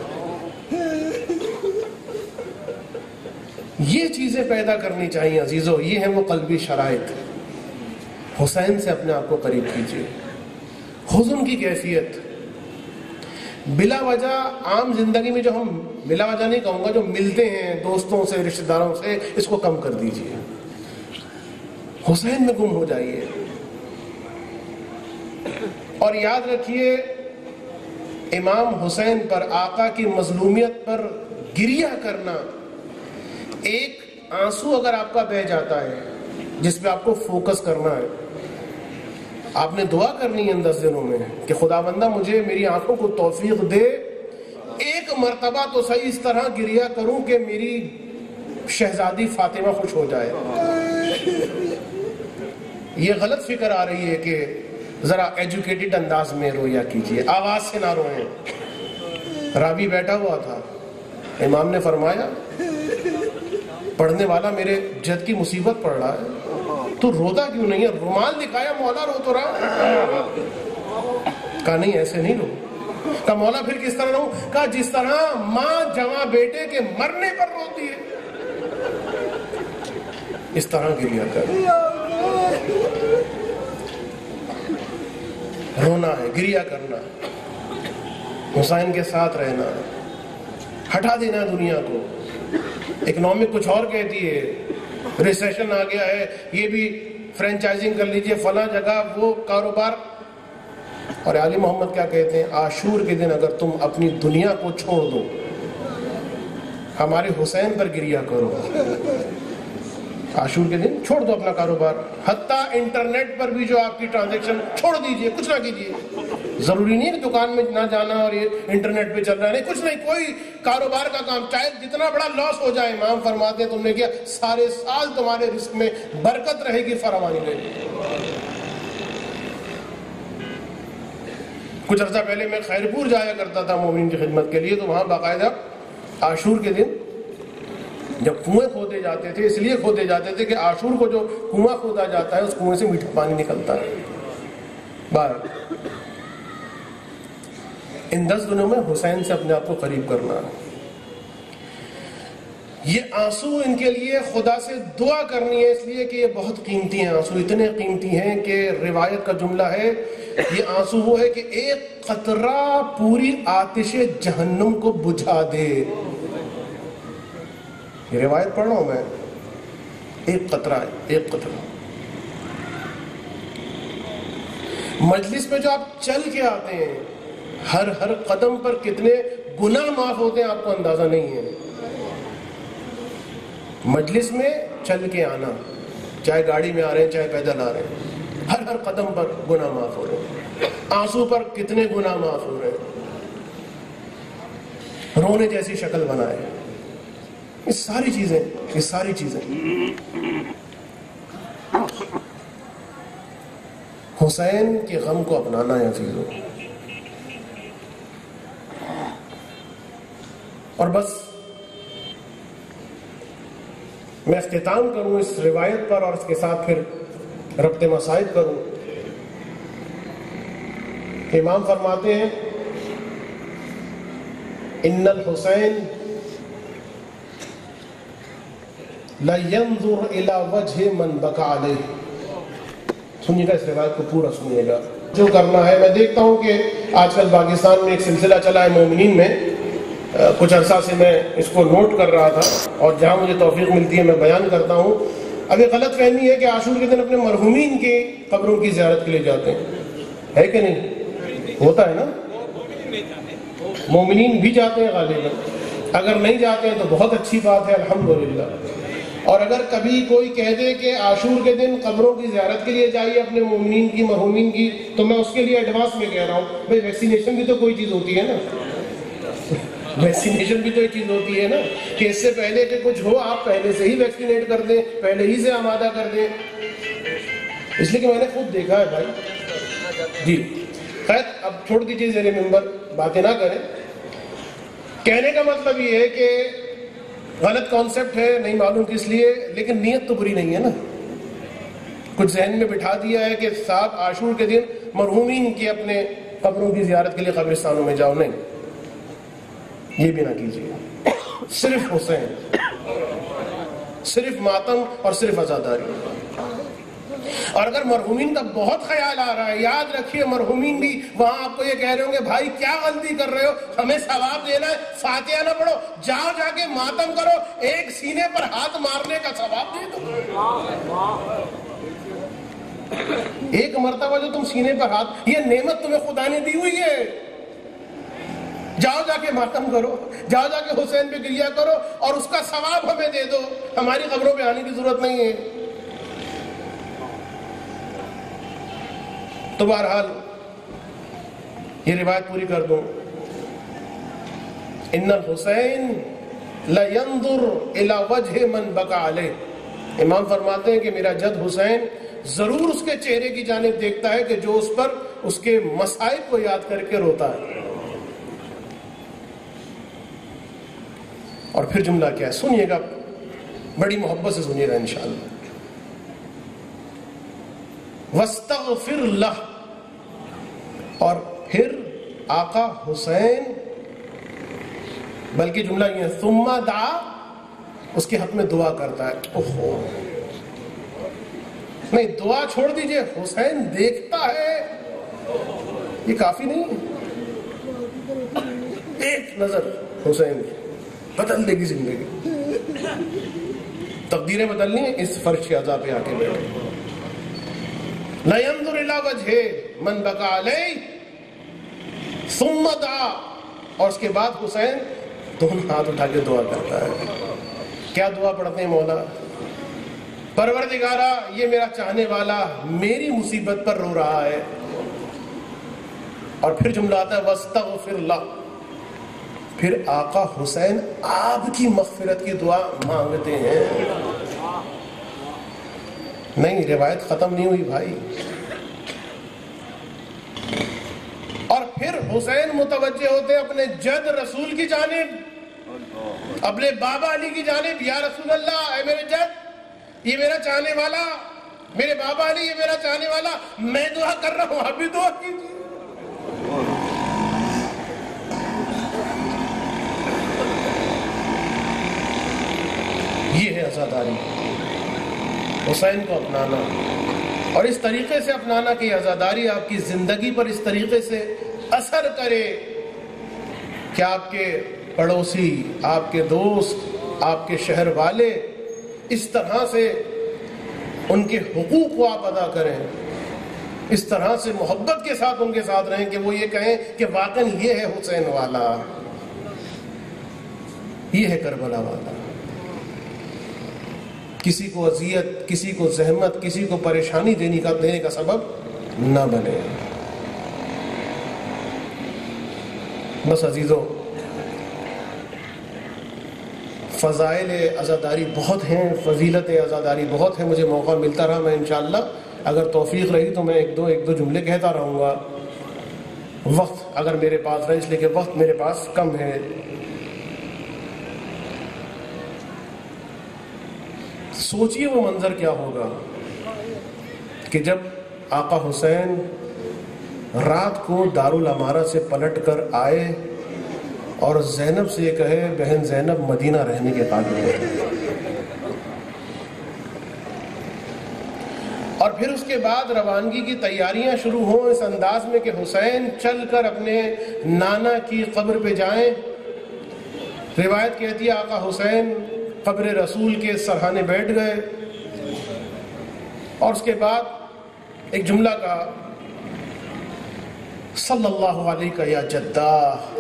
S1: یہ چیزیں پیدا کرنی چاہیے عزیزو, یہ ہیں وہ قلبی شرائط. حسین سے اپنے آپ کو قریب کیجیے. حزن کی کیفیت بلا وجہ عام زندگی میں, جو ہم بلا وجہ نہیں کہوں گا, جو ملتے ہیں دوستوں سے, رشتہ داروں سے, اس کو کم کر دیجیے. حسین میں گم ہو جائیے. اور یاد رکھیے امام حسین پر, آقا کی مظلومیت پر گریہ کرنا, ایک آنسو اگر آپ کا بہہ جاتا ہے جس پہ آپ کو فوکس کرنا ہے, آپ نے دعا کرنی ہے ان 10 دنوں میں کہ خداوندہ مجھے میری آنکھوں کو توفیق دے, ایک مرتبہ تو صحیح اس طرح گریہ کروں کہ میری شہزادی فاطمہ خوش ہو جائے. یہ غلط فکر آ رہی ہے کہ ذرا ایجوکیٹڈ انداز میں رویا کیجیے, آواز سے نہ روئیں. راوی بیٹھا ہوا تھا, امام نے فرمایا پڑھنے والا میرے جد کی مصیبت پڑھ رہا ہے, تو روتا کیوں نہیں ہے؟ رومال دکھایا, مولا رو تو رہا. کہا نہیں ایسے نہیں رو. کہا مولا پھر کس طرح رو؟ کہا جس طرح ماں جواں بیٹے کے مرنے پر روتی ہے. اس طرح گریا کر، رونا ہے، گریا کرنا، حسین کے ساتھ رہنا، ہٹا دینا دنیا کو۔ اکنامک کچھ اور کہتی ہے، ریسیشن آ گیا ہے، یہ بھی فرینچائزنگ کر لیجئے فلاں جگہ وہ کاروبار۔ اور علی محمد کیا کہتے ہیں؟ عاشور کے دن اگر تم اپنی دنیا کو چھوڑ دو، ہمارے حسین پر گریا کرو۔ عاشور کے دن چھوڑ دو اپنا کاروبار، حتیٰ انٹرنیٹ پر بھی جو آپ کی ٹرانزیکشن چھوڑ دیجئے، کچھ نہ کیجئے۔ ضروری نہیں کہ دکان میں نہ جانا اور یہ انٹرنیٹ پہ چل رہا ہے، نہیں، کچھ نہیں، کوئی کاروبار کا کام، چاہے جتنا بڑا لاس ہو جائے، امام فرماتے ہیں تم نے کیا سارے سال تمہارے رزق میں برکت رہے گی، فراوانی رہے گی۔ کچھ عرصہ پہلے میں خیرپور جایا کرتا تھا مومنین کی خدمت کے لیے، تو وہاں باقاعدہ عاشور کے دن جب کنویں کھودے جاتے تھے، اس لیے کھودے جاتے تھے کہ عاشور کو جو کنواں کھودا جاتا ہے اس کنویں سے میٹھا پانی نکلتا ہے۔ بہرحال ان 10 دنوں میں حسین سے اپنے آپ کو قریب کرنا، یہ آنسو ان کے لیے خدا سے دعا کرنی ہے، اس لیے کہ یہ بہت قیمتی ہیں۔ آنسو اتنے قیمتی ہیں کہ روایت کا جملہ ہے، یہ آنسو وہ ہے کہ ایک قطرہ پوری آتش جہنم کو بجھا دے۔ یہ روایت پڑھ رہا ہوں میں، ایک قطرہ ہے، ایک قطرہ۔ مجلس میں جو آپ چل کے آتے ہیں، ہر قدم پر کتنے گناہ معاف ہوتے ہیں آپ کو اندازہ نہیں ہے۔ مجلس میں چل کے آنا، چاہے گاڑی میں آ رہے ہیں چاہے پیدل آ رہے ہیں، ہر قدم پر گناہ معاف ہو رہے ہیں، آنسو پر کتنے گناہ معاف ہو رہے ہیں، رونے جیسی شکل بنائے، یہ ساری چیزیں حسین کے غم کو اپنانا ہے عزیزوں۔ اور بس میں اختتام کروں اس روایت پر اور اس کے ساتھ پھر ربط مسائل کروں۔ امام فرماتے ہیں ان الحسین لَيَنْظُرْ إِلَى وَجْهِ مَنْ بَكَى عَلَيْهِ۔ سنیے گا، اس روایت کو پورا سنیے گا۔ جو کرنا ہے، میں دیکھتا ہوں کہ آج کل پاکستان میں ایک سلسلہ چلا ہے مومنین میں، کچھ عرصہ سے میں اس کو نوٹ کر رہا تھا اور جہاں مجھے توفیق ملتی ہے میں بیان کرتا ہوں۔ اب یہ غلط فہمی ہے کہ عاشور کے دن اپنے مرحومین کی قبروں کی زیارت کے لیے جاتے ہیں، ہے کہ نہیں؟ ہوتا ہے نا، مومنین بھی جاتے ہیں غالباً، اگر نہیں جاتے ہیں تو بہت اچھی بات ہے، الحمدللہ۔ اور اگر کبھی کوئی کہہ دے کہ عاشور کے دن قبروں کی زیارت کے لیے جائیے اپنے مومنین کی، مرحومین کی، تو میں اس کے لیے ایڈوانس میں کہہ رہا ہوں بھائی ویکسینیشن بھی تو کوئی چیز ہوتی ہے نا، ویکسینیشن بھی تو ایک چیز ہوتی ہے نا، کہ اس سے پہلے کہ کچھ ہو آپ پہلے سے ہی ویکسینیٹ کر دیں، پہلے ہی سے آمادہ کر دیں، اس لیے کہ میں نے خود دیکھا ہے بھائی جی۔ خیر اب چھوڑ دیجیے زیر ممبر، باتیں نہ کریں۔ کہنے کا مطلب یہ ہے کہ غلط کانسیپٹ ہے، نہیں معلوم کس لیے، لیکن نیت تو بری نہیں ہے نا۔ کچھ ذہن میں بٹھا دیا ہے کہ صاحب عاشور کے دن مرحومین کی اپنے قبروں کی زیارت کے لیے قبرستانوں میں جاؤ، نہیں، یہ بھی نہ کیجیے۔ صرف حسین، صرف ماتم اور صرف عزاداری۔ اور اگر مرحومین کا بہت خیال آ رہا ہے، یاد رکھیے مرحومین بھی وہاں آپ کو یہ کہہ رہے ہوں گے بھائی کیا غلطی کر رہے ہو، ہمیں ثواب دینا ہے، فاتحہ نہ پڑھو، جاؤ جا کے ماتم کرو، ایک سینے پر ہاتھ مارنے کا ثواب دے دو۔ ایک مرتبہ جو تم سینے پر ہاتھ، یہ نعمت تمہیں خدا نے دی ہوئی ہے، جاؤ جا کے ماتم کرو، جاؤ جا کے حسین پہ گریہ کرو اور اس کا ثواب ہمیں دے دو، ہماری قبروں پہ آنے کی ضرورت نہیں ہے۔ تو بہرحال یہ روایت پوری کر دوں، ان الحسین لینظر الی وجہ من بکا علیہ۔ امام فرماتے ہیں کہ میرا جد حسین ضرور اس کے چہرے کی جانب دیکھتا ہے کہ جو اس پر اس کے مصائب کو یاد کر کے روتا ہے۔ اور پھر جملہ کیا ہے سنیے گا، بڑی محبت سے سنیے گا انشاءاللہ۔ وَاسْتَغْفِرْ لَهُ، اور پھر آقا حسین، بلکہ جملہ یہ ہے ثُمَّ دعا، اس کے حق میں دعا کرتا ہے۔ اوہو، نہیں، دعا چھوڑ دیجئے، حسین دیکھتا ہے، یہ کافی نہیں ہے؟ ایک نظر حسین بدل دے گی زندگی، تقدیریں بدلنی ہیں، اس فرش عزا پہ آ کے بیٹھے. لا ينظر الى وجهه من بقى عليه ثم دعا. اور اس کے بعد حسین دونوں ہاتھ اٹھا کے دعا کرتا ہے. کیا دعا پڑھتے ہیں مولا؟ پروردگارا، یہ میرا چاہنے والا میری مصیبت پر رو رہا ہے. اور پھر جملہ آتا ہے واستغفر اللہ. پھر آقا حسین آپ کی مغفرت کی دعا مانگتے ہیں. نہیں، روایت ختم نہیں ہوئی بھائی. اور پھر حسین متوجہ ہوتے اپنے جد رسول کی جانب، اپنے بابا علی کی جانب. یا رسول اللہ، اے میرے جد، یہ میرا چاہنے والا، میرے بابا علی، یہ میرا چاہنے والا، میں دعا کر رہا ہوں، آپ بھی دعا کیجیے. یہ ہے عزاداری، حسین کو اپنانا، اور اس طریقے سے اپنانا کہ عزاداری آپ کی زندگی پر اس طریقے سے اثر کرے کہ آپ کے پڑوسی، آپ کے دوست، آپ کے شہر والے اس طرح سے ان کے حقوق کو آپ ادا کریں، اس طرح سے محبت کے ساتھ ان کے ساتھ رہیں کہ وہ یہ کہیں کہ واقعی یہ ہے حسین والا، یہ ہے کربلا والا. کسی کو اذیت، کسی کو زحمت، کسی کو پریشانی دینے کا سبب نہ بنے. بس عزیزو، فضائل عزاداری بہت ہیں، فضیلت عزاداری بہت ہے. مجھے موقع ملتا رہا، میں انشاءاللہ اگر توفیق رہی تو میں ایک دو جملے کہتا رہوں گا. وقت اگر میرے پاس رہے، اس لیے کہ وقت میرے پاس کم ہے. سوچئے وہ منظر کیا ہوگا کہ جب آقا حسین رات کو دارالامارہ سے پلٹ کر آئے اور زینب سے یہ کہے بہن زینب مدینہ رہنے کے قابل ہے. اور پھر اس کے بعد روانگی کی تیاریاں شروع ہوں اس انداز میں کہ حسین چل کر اپنے نانا کی قبر پہ جائیں. روایت کہتی ہے آقا حسین قبر رسول کے سرحانے بیٹھ گئے اور اس کے بعد ایک جملہ کہا، صلی اللہ علیہ یا جدہ،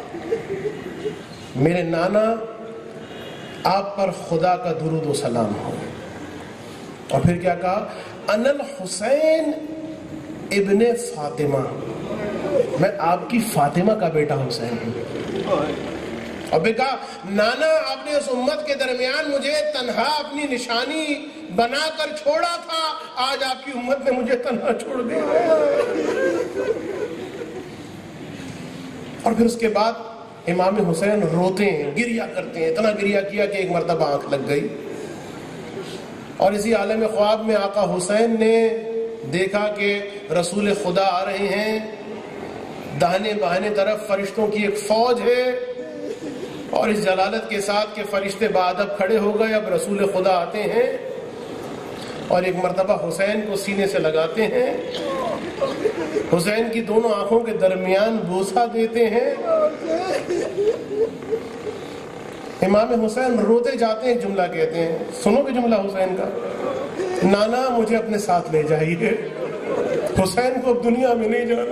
S1: میرے نانا آپ پر خدا کا درود و سلام ہو. اور پھر کیا کہا، انا الحسین ابن فاطمہ، میں آپ کی فاطمہ کا بیٹا حسین ہوں. اور پھر کہا، نانا آپ نے اس امت کے درمیان مجھے تنہا اپنی نشانی بنا کر چھوڑا تھا، آج آپ کی امت نے مجھے تنہا چھوڑ دیا. اور پھر اس کے بعد امام حسین روتے ہیں، گریہ کرتے ہیں. اتنا گریہ کیا کہ ایک مرتبہ آنکھ لگ گئی. اور اسی عالم خواب میں آقا حسین نے دیکھا کہ رسول خدا آ رہے ہیں، داہنے بائیں طرف فرشتوں کی ایک فوج ہے، اور اس جلالت کے ساتھ کہ فرشتے بادب کھڑے ہو گئے. اب رسول خدا آتے ہیں اور ایک مرتبہ حسین کو سینے سے لگاتے ہیں، حسین کی دونوں آنکھوں کے درمیان بوسہ دیتے ہیں. امام حسین روتے جاتے ہیں، ایک جملہ کہتے ہیں، سنو کہ جملہ حسین کا، نانا مجھے اپنے ساتھ لے جائیے. حسین کو اب دنیا میں نہیں جانا،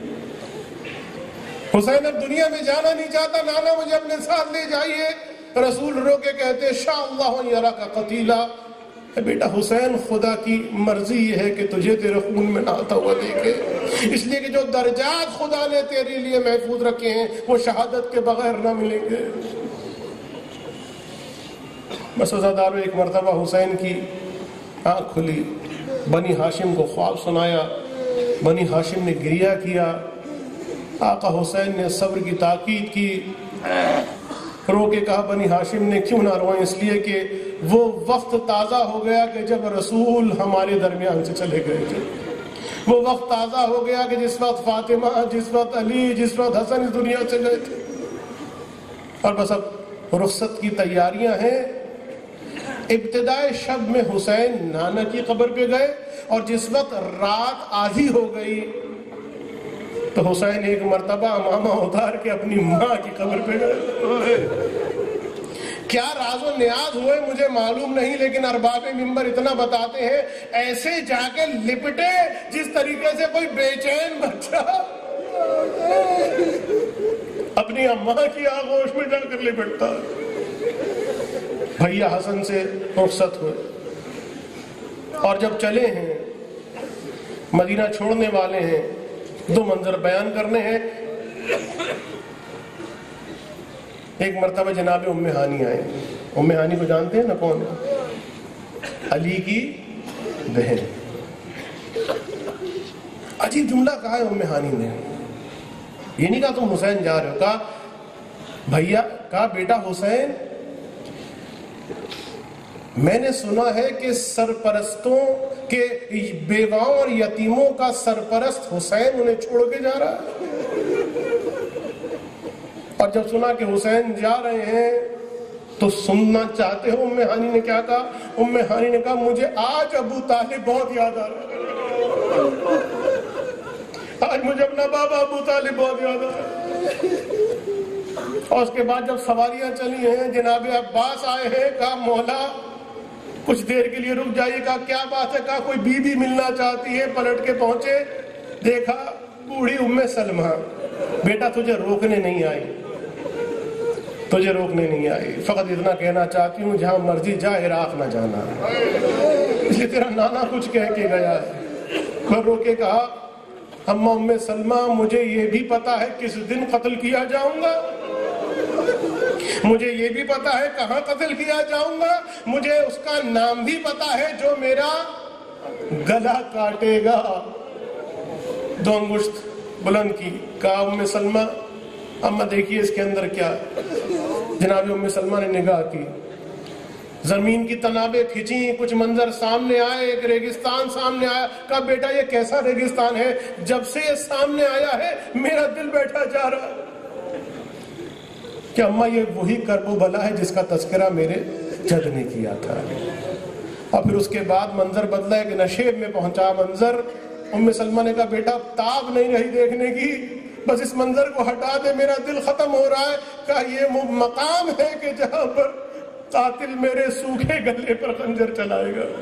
S1: حسین اب دنیا میں جانا نہیں چاہتا، نانا مجھے اپنے ساتھ لے جائیے. رسول رو کے کہتے شاء اللہ یراک قتیلا، بیٹا حسین خدا کی مرضی یہ ہے کہ تجھے تیرے خون میں نہاتا ہوا دیکھے، اس لیے کہ جو درجات خدا نے تیرے لیے محفوظ رکھے ہیں وہ شہادت کے بغیر نہ ملیں گے. بس عزادارو، ایک مرتبہ حسین کی آنکھ کھلی، بنی ہاشم کو خواب سنایا، بنی ہاشم نے گریہ کیا. آقا حسین نے صبر کی تاکید کی، رو کے کہا بنی ہاشم نے کیوں نہ روئیں، اس لیے کہ وہ وقت تازہ ہو گیا کہ جب رسول ہمارے درمیان سے چلے گئے تھے. وہ وقت تازہ ہو گیا کہ جس وقت فاطمہ، جس وقت علی، جس وقت حسن اس دنیا سے گئے تھے. اور بس اب رخصت کی تیاریاں ہیں. ابتدائے شب میں حسین نانا کی قبر پہ گئے اور جس وقت رات آدھی ہو گئی تو حسین ایک مرتبہ امامہ اتار کے اپنی ماں کی قبر پہ گئے. کیا راز و نیاز ہوئے مجھے معلوم نہیں، لیکن ارباب منبر اتنا بتاتے ہیں ایسے جا کے لپٹے جس طریقے سے کوئی بے چین بچہ اپنی اماں کی آغوش میں جا کر لپٹتا. بھیا حسن سے رخصت ہوئے اور جب چلے ہیں مدینہ چھوڑنے والے ہیں، دو منظر بیان کرنے ہیں. ایک مرتبہ جناب ام ہانی آئے. ام ہانی کو جانتے ہیں نا کون ہے؟ علی کی بہن. عجیب جملہ کہا ہے ام ہانی نے، یہ نہیں کہا تم حسین جا رہے ہو، کہا بھیا، کہا بیٹا حسین، میں نے سنا ہے کہ سرپرستوں کے بیواؤں اور یتیموں کا سرپرست حسین انہیں چھوڑ کے جا رہا ہے. اور جب سنا کہ حسین جا رہے ہیں تو سننا چاہتے ہو؟ ام ہانی نے کیا کہا؟ ام ہانی نے کہا مجھے آج ابو طالب بہت یاد آ رہا ہے، آج مجھے اپنا بابا ابو طالب بہت یاد آ رہا ہے. اور اس کے بعد جب سواریاں چلی ہیں، جناب عباس آئے ہیں، کہا مولا کچھ دیر کے لیے رک جائیے. کہا کیا بات ہے؟ کہا کوئی بیوی ملنا چاہتی ہے. پلٹ کے پہنچے، دیکھا بوڑھی ام سلمہ. بیٹا تجھے روکنے نہیں آئی، تجھے روکنے نہیں آئی، فقط اتنا کہنا چاہتی ہوں جہاں مرضی جا عراق نہ جانا، اس لیے تیرا نانا کچھ کہہ کے گیا ہے. پھر رو کے کہا اماں ام سلمہ مجھے یہ بھی پتا ہے کس دن قتل کیا جاؤں گا، مجھے یہ بھی پتا ہے کہاں قتل کیا جاؤں گا، مجھے اس کا نام بھی پتا ہے جو میرا گلا کاٹے گا. 2 انگشت بلند کی. کہا ام سلمہ اماں دیکھیے اس کے اندر کیا. جناب ام سلمہ نے نگاہ کی، زمین کی تنابیں کھچیں، کچھ منظر سامنے آئے، ایک ریگستان سامنے آیا. کہا بیٹا یہ کیسا ریگستان ہے؟ جب سے یہ سامنے آیا ہے میرا دل بیٹھا جا رہا ہے. کہ اماں یہ وہی کرب و بلا ہے جس کا تذکرہ میرے جد نے کیا تھا. اور پھر اس کے بعد منظر بدلا، ایک نشیب میں پہنچا منظر. ام سلمہ نے کہا بیٹا تاب نہیں رہی دیکھنے کی، بس اس منظر کو ہٹا دے، میرا دل ختم ہو رہا ہے. کہا یہ وہ مقام ہے کہ جہاں پر قاتل میرے سوکھے گلے پر خنجر چلائے گا.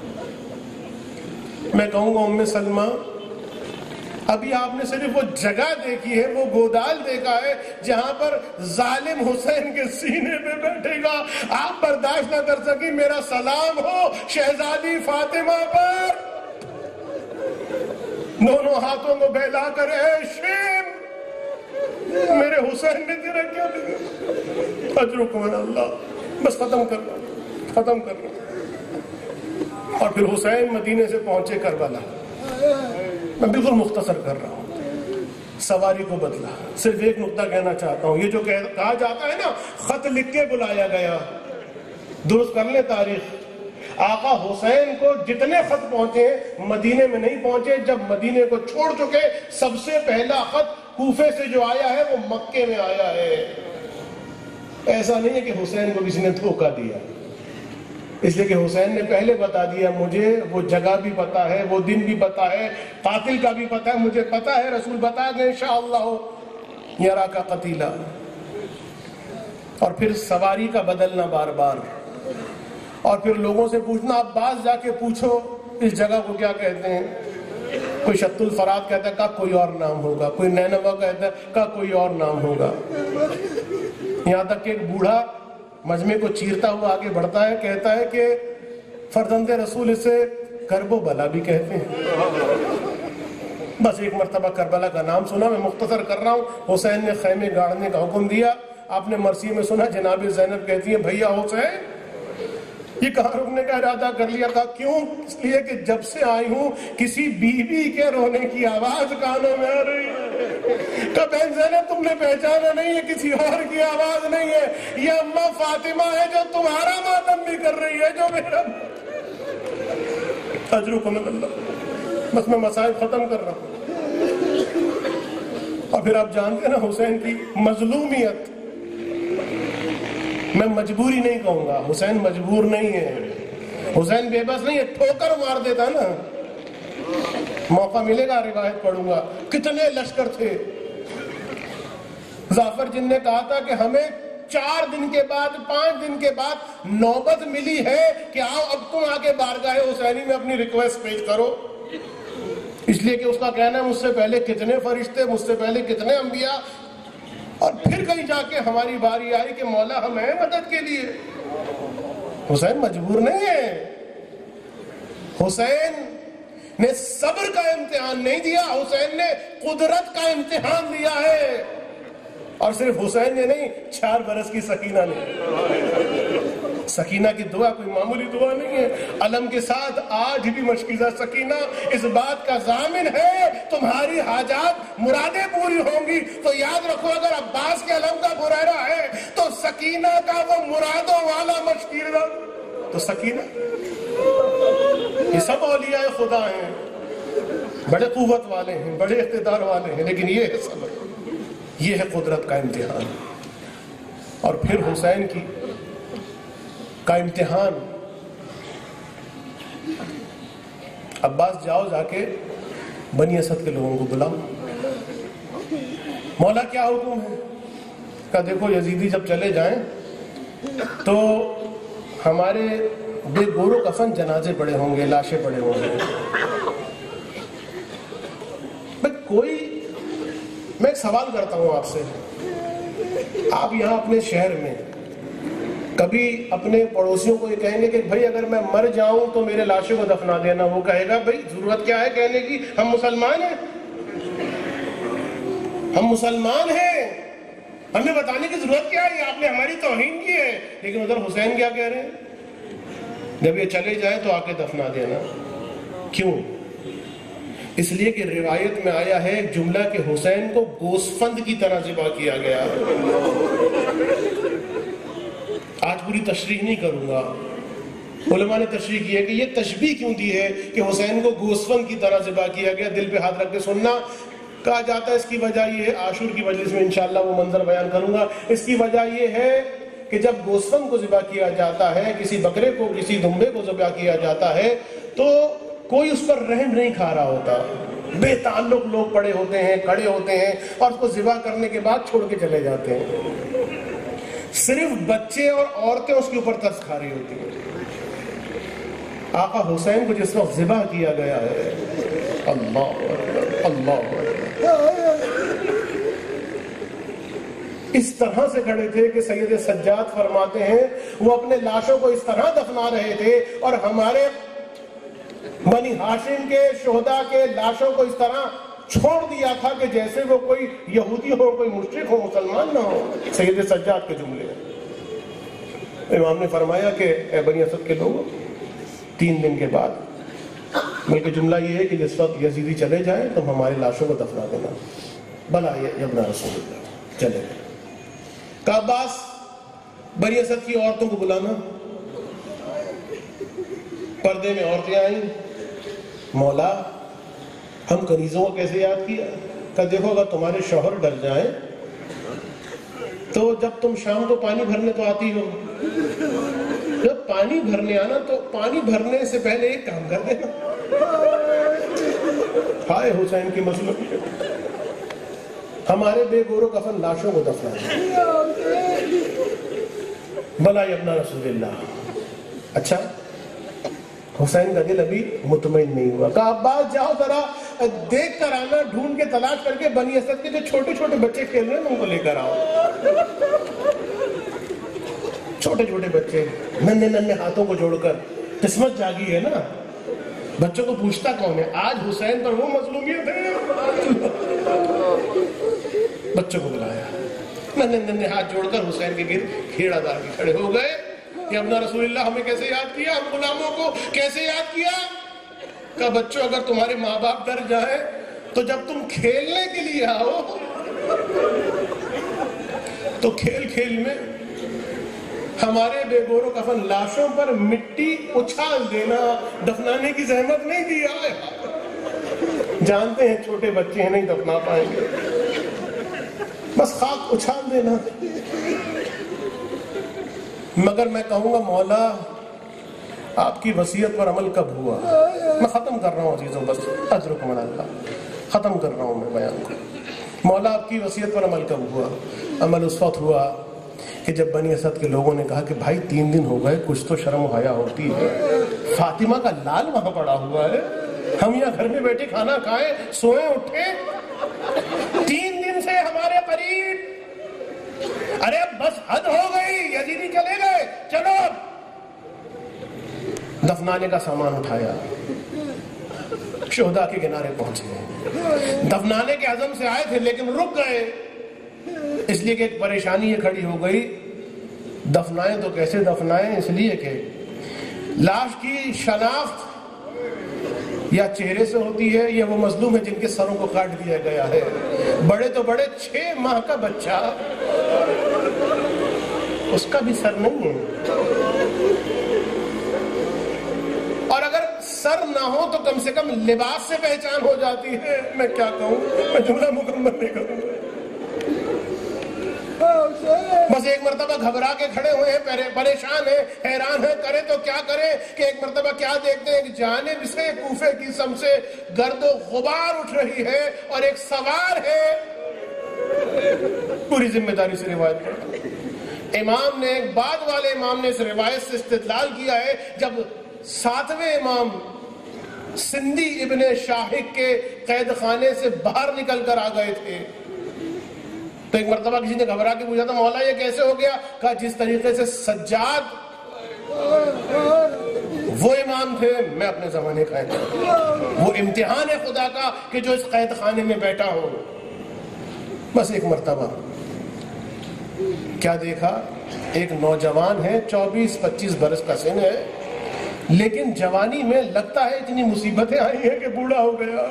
S1: میں کہوں گا ام سلمہ ابھی آپ نے صرف وہ جگہ دیکھی ہے، وہ گودال دیکھا ہے جہاں پر ظالم حسین کے سینے پہ بیٹھے گا. آپ برداشت نہ کر سکی، میرا سلام ہو شہزادی فاطمہ پر. دونوں ہاتھوں کو پھیلا کر اے شیم میرے حسین نے تیرا کیا لگا؟ اجرکم اللہ. بس ختم کر رہا. اور پھر حسین مدینے سے پہنچے کربلا. میں بالکل مختصر کر رہا ہوں، سواری کو بدلا. صرف ایک نقطہ کہنا چاہتا ہوں، یہ جو کہا جاتا ہے نا خط لکھ کے بلایا گیا، درست کر لیں تاریخ. آقا حسین کو جتنے خط پہنچے مدینے میں نہیں پہنچے. جب مدینے کو چھوڑ چکے سب سے پہلا خط کوفے سے جو آیا ہے وہ مکے میں آیا ہے. ایسا نہیں ہے کہ حسین کو کسی نے دھوکہ دیا، اس لیے کہ حسین نے پہلے بتا دیا مجھے وہ جگہ بھی پتا ہے، وہ دن بھی پتا ہے، قاتل کا بھی پتا ہے، مجھے پتا ہے، رسول بتا دیں انشاءاللہ یرا کا قتیلہ. اور پھر سواری کا بدلنا بار بار، اور پھر لوگوں سے پوچھنا. اب بعض جا کے پوچھو اس جگہ کو کیا کہتے ہیں، کوئی شط الفرات کہتا ہے، کہا کوئی اور نام ہوگا، کوئی نینوا کہتا ہے، کہا کوئی اور نام ہوگا. یہاں تک کہ ایک بوڑھا مجمع کو چیرتا ہوا آگے بڑھتا ہے، کہتا ہے کہ فرزند رسول اسے کرب و بلا بھی کہتے ہیں. بس ایک مرتبہ کربلا کا نام سنا. میں مختصر کر رہا ہوں. حسین نے خیمے گاڑنے کا حکم دیا. آپ نے مرثی میں سنا جناب زینب کہتی ہیں بھیا حسین یہ کہاں رکنے کا ارادہ کر لیا تھا؟ کیوں؟ اس لیے کہ جب سے آئی ہوں کسی بیوی کے رونے کی آواز کانوں میں آ رہی ہے. کہ بہن زینب تم نے پہچانا نہیں ہے، کسی اور کی آواز نہیں ہے، یہ اماں فاطمہ ہے جو تمہارا ماتم بھی کر رہی ہے، جو میرا. اجرکم اللہ. بس میں مسائل ختم کر رہا ہوں. اور پھر آپ جانتے ہیں نا حسین کی مظلومیت. میں مجبوری نہیں کہوں گا، حسین مجبور نہیں ہے، حسین بے بس نہیں ہے، ٹھوکر مار دیتا نا، موقع ملے گا روایت پڑھوں گا، کتنے لشکر تھے۔ ظفر جن نے کہا تھا کہ ہمیں 4 دن کے بعد 5 دن کے بعد نوبت ملی ہے کہ آؤ اب تم آ کے بارگاہ حسینی میں اپنی ریکویسٹ پیش کرو، اس لیے کہ اس کا کہنا ہے مجھ سے پہلے کتنے فرشتے، مجھ سے پہلے کتنے انبیاء، اور پھر کہیں جا کے ہماری باری آئی کہ مولا ہم ہیں مدد کے لیے۔ حسین مجبور نہیں ہے، حسین نے صبر کا امتحان نہیں دیا، حسین نے قدرت کا امتحان دیا ہے، اور صرف حسین نے نہیں، 4 برس کی سکینہ نے۔ سکینہ کی دعا کوئی معمولی دعا نہیں ہے، علم کے ساتھ آج بھی مشکیزہ سکینہ اس بات کا ضامن ہے تمہاری حاجات مرادیں پوری ہوں گی۔ تو یاد رکھو اگر عباس کے علم کا برہرہ ہے تو سکینہ کا وہ مرادوں والا مشکیزہ تو سکینہ، یہ سب اولیاء خدا ہیں، بڑے قوت والے ہیں، بڑے اقتدار والے ہیں، لیکن یہ ہے صبر، یہ ہے قدرت کا امتحان۔ اور پھر حسین کا امتحان، عباس جاؤ جا کے بنی اسد کے لوگوں کو بلاؤ، مولا کیا حکم ہے؟ کہا دیکھو یزیدی جب چلے جائیں تو ہمارے بے گور و کفن جنازے پڑے ہوں گے، لاشیں پڑے ہوں گے۔ میں ایک سوال کرتا ہوں آپ سے، آپ یہاں اپنے شہر میں کبھی اپنے پڑوسیوں کو یہ کہیں گے کہ بھائی اگر میں مر جاؤں تو میرے لاشوں کو دفنا دینا؟ وہ کہے گا بھائی ضرورت کیا ہے کہنے کی، ہم مسلمان ہیں، ہم مسلمان ہیں، ہمیں بتانے کی ضرورت کیا ہے، آپ نے ہماری توہین کی ہے۔ لیکن ادھر حسین کیا کہہ رہے ہیں؟ جب یہ چلے جائیں تو آ کے دفنا دینا۔ کیوں؟ اس لیے کہ روایت میں آیا ہے ایک جملہ کہ حسین کو گوسفند کی طرح ذبح کیا گیا۔ آج پوری تشریح نہیں کروں گا، علماء نے تشریح کی ہے کہ یہ تشبیہ کیوں دی ہے کہ حسین کو گوسفند کی طرح ذبح کیا گیا۔ دل پہ ہاتھ رکھ کے سننا، کہا جاتا ہے اس کی وجہ یہ ہے، عاشور کی مجلس میں انشاءاللہ وہ منظر بیان کروں گا، اس کی وجہ یہ ہے کہ جب گوسفند کو ذبح کیا جاتا ہے، کسی بکرے کو، کسی دمبے کو ذبح کیا جاتا ہے، تو کوئی اس پر رحم نہیں کھا رہا ہوتا، بے تعلق لوگ پڑے ہوتے ہیں، کھڑے ہوتے ہیں، اور اس کو ذبح کرنے کے بعد چھوڑ کے چلے جاتے ہیں۔ صرف بچے اور عورتیں اس کے اوپر ترس کھا رہی ہوتی ہیں۔ آقا حسین کو جس وقت ذبح کیا گیا ہے، اللہ اکبر، اللہ اکبر، اس طرح سے کھڑے تھے کہ سید سجاد فرماتے ہیں وہ اپنے لاشوں کو اس طرح دفنا رہے تھے، اور ہمارے بنی ہاشم کے شہداء کے لاشوں کو اس طرح چھوڑ دیا تھا کہ جیسے وہ کوئی یہودی ہو، کوئی مشرک ہو، مسلمان نہ ہو۔ سید سجاد کے جملے، امام نے فرمایا کہ اے بنی اسد کے لوگوں، 3 دن کے بعد، بلکہ جملہ یہ ہے کہ جس وقت یزیدی چلے جائیں تو ہمارے لاشوں کو دفنا دینا۔ بلا یا ابن رسول اللہ، چلے گئے۔ کہ عباس بنی اسد کی عورتوں کو بلانا، پردے میں عورتیں آئیں، مولا ہم کنیزوں کو کیسے یاد کیا؟ کہ دیکھو اگر تمہارے شوہر ڈر جائیں تو جب تم شام کو پانی بھرنے تو آتی ہو، جب پانی بھرنے آنا تو پانی بھرنے سے پہلے ایک کام کر دینا۔ ہائے حسین کی مظلومیت، ہمارے بے گور و کفن لاشوں کو دفنا دیں۔ بلا یا ابن رسول اللہ۔ اچھا، حسین کا دل ابھی مطمئن نہیں ہوا۔ کہا عباس جاؤ ذرا دیکھ کر آنا، ڈھونڈ کے تلاش کر کے بنی اسد کے جو چھوٹے چھوٹے بچے کھیل رہے ہیں ان کو لے کر آؤ۔ چھوٹے چھوٹے بچے ننھے ننھے ہاتھوں کو جوڑ کر، قسمت جاگی ہے نا۔ بچوں کو پوچھتا کون ہے؟ آج حسین پر وہ مظلومیت ہے۔ بچوں کو بلایا، ننھے ننھے ہاتھ جوڑ کر حسین کے گرد کھیڑا دار کے کھڑے ہو گئے کہ ابن رسول اللہ ہمیں کیسے یاد کیا، ہم غلاموں کو کیسے یاد کیا؟ کہ بچوں اگر تمہارے ماں باپ ڈر جائیں تو جب تم کھیلنے کے لیے آؤ تو کھیل کھیل میں ہمارے بے گور و کفن لاشوں پر مٹی اچھال دینا، دفنانے کی زحمت نہیں دیا۔ جانتے ہیں چھوٹے بچے ہیں نہیں دفنا پائیں گے، بس خاک اچھال دینا۔ مگر میں کہوں گا مولا آپ کی وصیت پر عمل کب ہوا؟ میں ختم کر رہا ہوں عزیزوں، بس اجرکم علی اللہ، ختم کر رہا ہوں میں بیان کو۔ مولا آپ کی وصیت پر عمل کب ہوا؟ عمل اس وقت ہوا کہ جب بنی اسد کے لوگوں نے کہا کہ بھائی 3 دن ہو گئے، کچھ تو شرم و حیا ہوتی ہے، فاطمہ کا لال وہاں پڑا ہوا ہے، ہم یہاں گھر میں بیٹھے کھانا کھائیں، سوئیں اٹھیں، 3 دن سے ہمارے قریب، ارے اب بس حد ہو گئی، یزیدی چلے گئے، چلو اب دفنانے کا سامان اٹھایا، شہداء کے کنارے پہنچے، دفنانے کے عزم سے آئے تھے لیکن رک گئے، اس لیے کہ ایک پریشانی یہ کھڑی ہو گئی، دفنائیں تو کیسے دفنائیں، اس لیے کہ لاش کی شناخت یا چہرے سے ہوتی ہے یا وہ مظلوم ہے جن کے سروں کو کاٹ دیا گیا ہے، بڑے تو بڑے 6 ماہ کا بچہ، اس کا بھی سر نہیں ہے، اور اگر سر نہ ہو تو کم سے کم لباس سے پہچان ہو جاتی ہے۔ میں کیا کہوں، میں جملہ مکمل نہیں کروں گا، بس ایک مرتبہ گھبرا کے کھڑے ہوئے ہیں، پریشان ہیں، حیران ہیں، کرے تو کیا کرے کہ ایک مرتبہ کیا دیکھتے ہیں کہ جانب سے کوفے کی سم سے گرد و غبار اٹھ رہی ہے اور ایک سوار ہے، پوری ذمہ داری سے روایت کرتا امام نے، بعد والے امام نے اس روایت سے استدلال کیا ہے، جب 7ویں امام سندھی ابن شاہق کے قید خانے سے باہر نکل کر آ گئے تھے تو ایک مرتبہ کسی نے گھبرا کے پوچھا تھا مولا یہ کیسے ہو گیا؟ کہا جس طریقے سے سجاد وہ امام تھے، میں اپنے زمانے کا وہ امتحان ہے خدا کا کہ جو اس قید خانے میں بیٹھا ہوں۔ بس ایک مرتبہ کیا دیکھا، ایک نوجوان ہے، 24-25 برس کا سن ہے، لیکن جوانی میں لگتا ہے اتنی مصیبتیں آئی ہیں کہ بوڑھا ہو گیا۔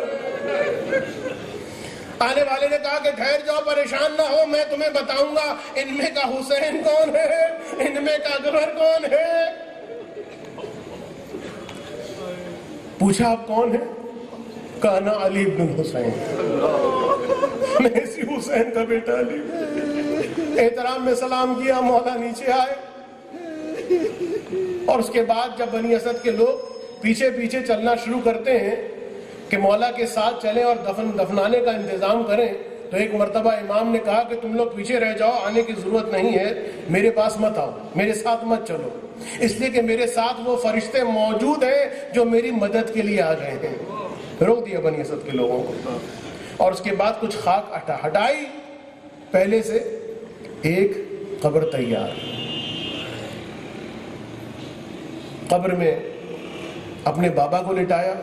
S1: آنے والے نے کہا کہ ٹھہر جاؤ، پریشان نہ ہو، میں تمہیں بتاؤں گا ان میں کا حسین کون ہے، ان میں کا اکبر کون ہے۔ پوچھا آپ کون ہے؟ کہا نا علی بن حسین، میں اسی حسین کا بیٹا علی۔ احترام میں سلام کیا، مولا نیچے آئے، اور اس کے بعد جب بنی اسد کے لوگ پیچھے پیچھے چلنا شروع کرتے ہیں کہ مولا کے ساتھ چلیں اور دفنانے کا انتظام کریں، تو ایک مرتبہ امام نے کہا کہ تم لوگ پیچھے رہ جاؤ، آنے کی ضرورت نہیں ہے، میرے پاس مت آؤ، میرے ساتھ مت چلو، اس لیے کہ میرے ساتھ وہ فرشتے موجود ہیں جو میری مدد کے لیے آ گئے ہیں۔ روک دیا بنی اسد کے لوگوں کو، اور اس کے بعد کچھ خاک ہٹائی، پہلے سے ایک قبر تیار، قبر میں اپنے بابا کو لٹایا،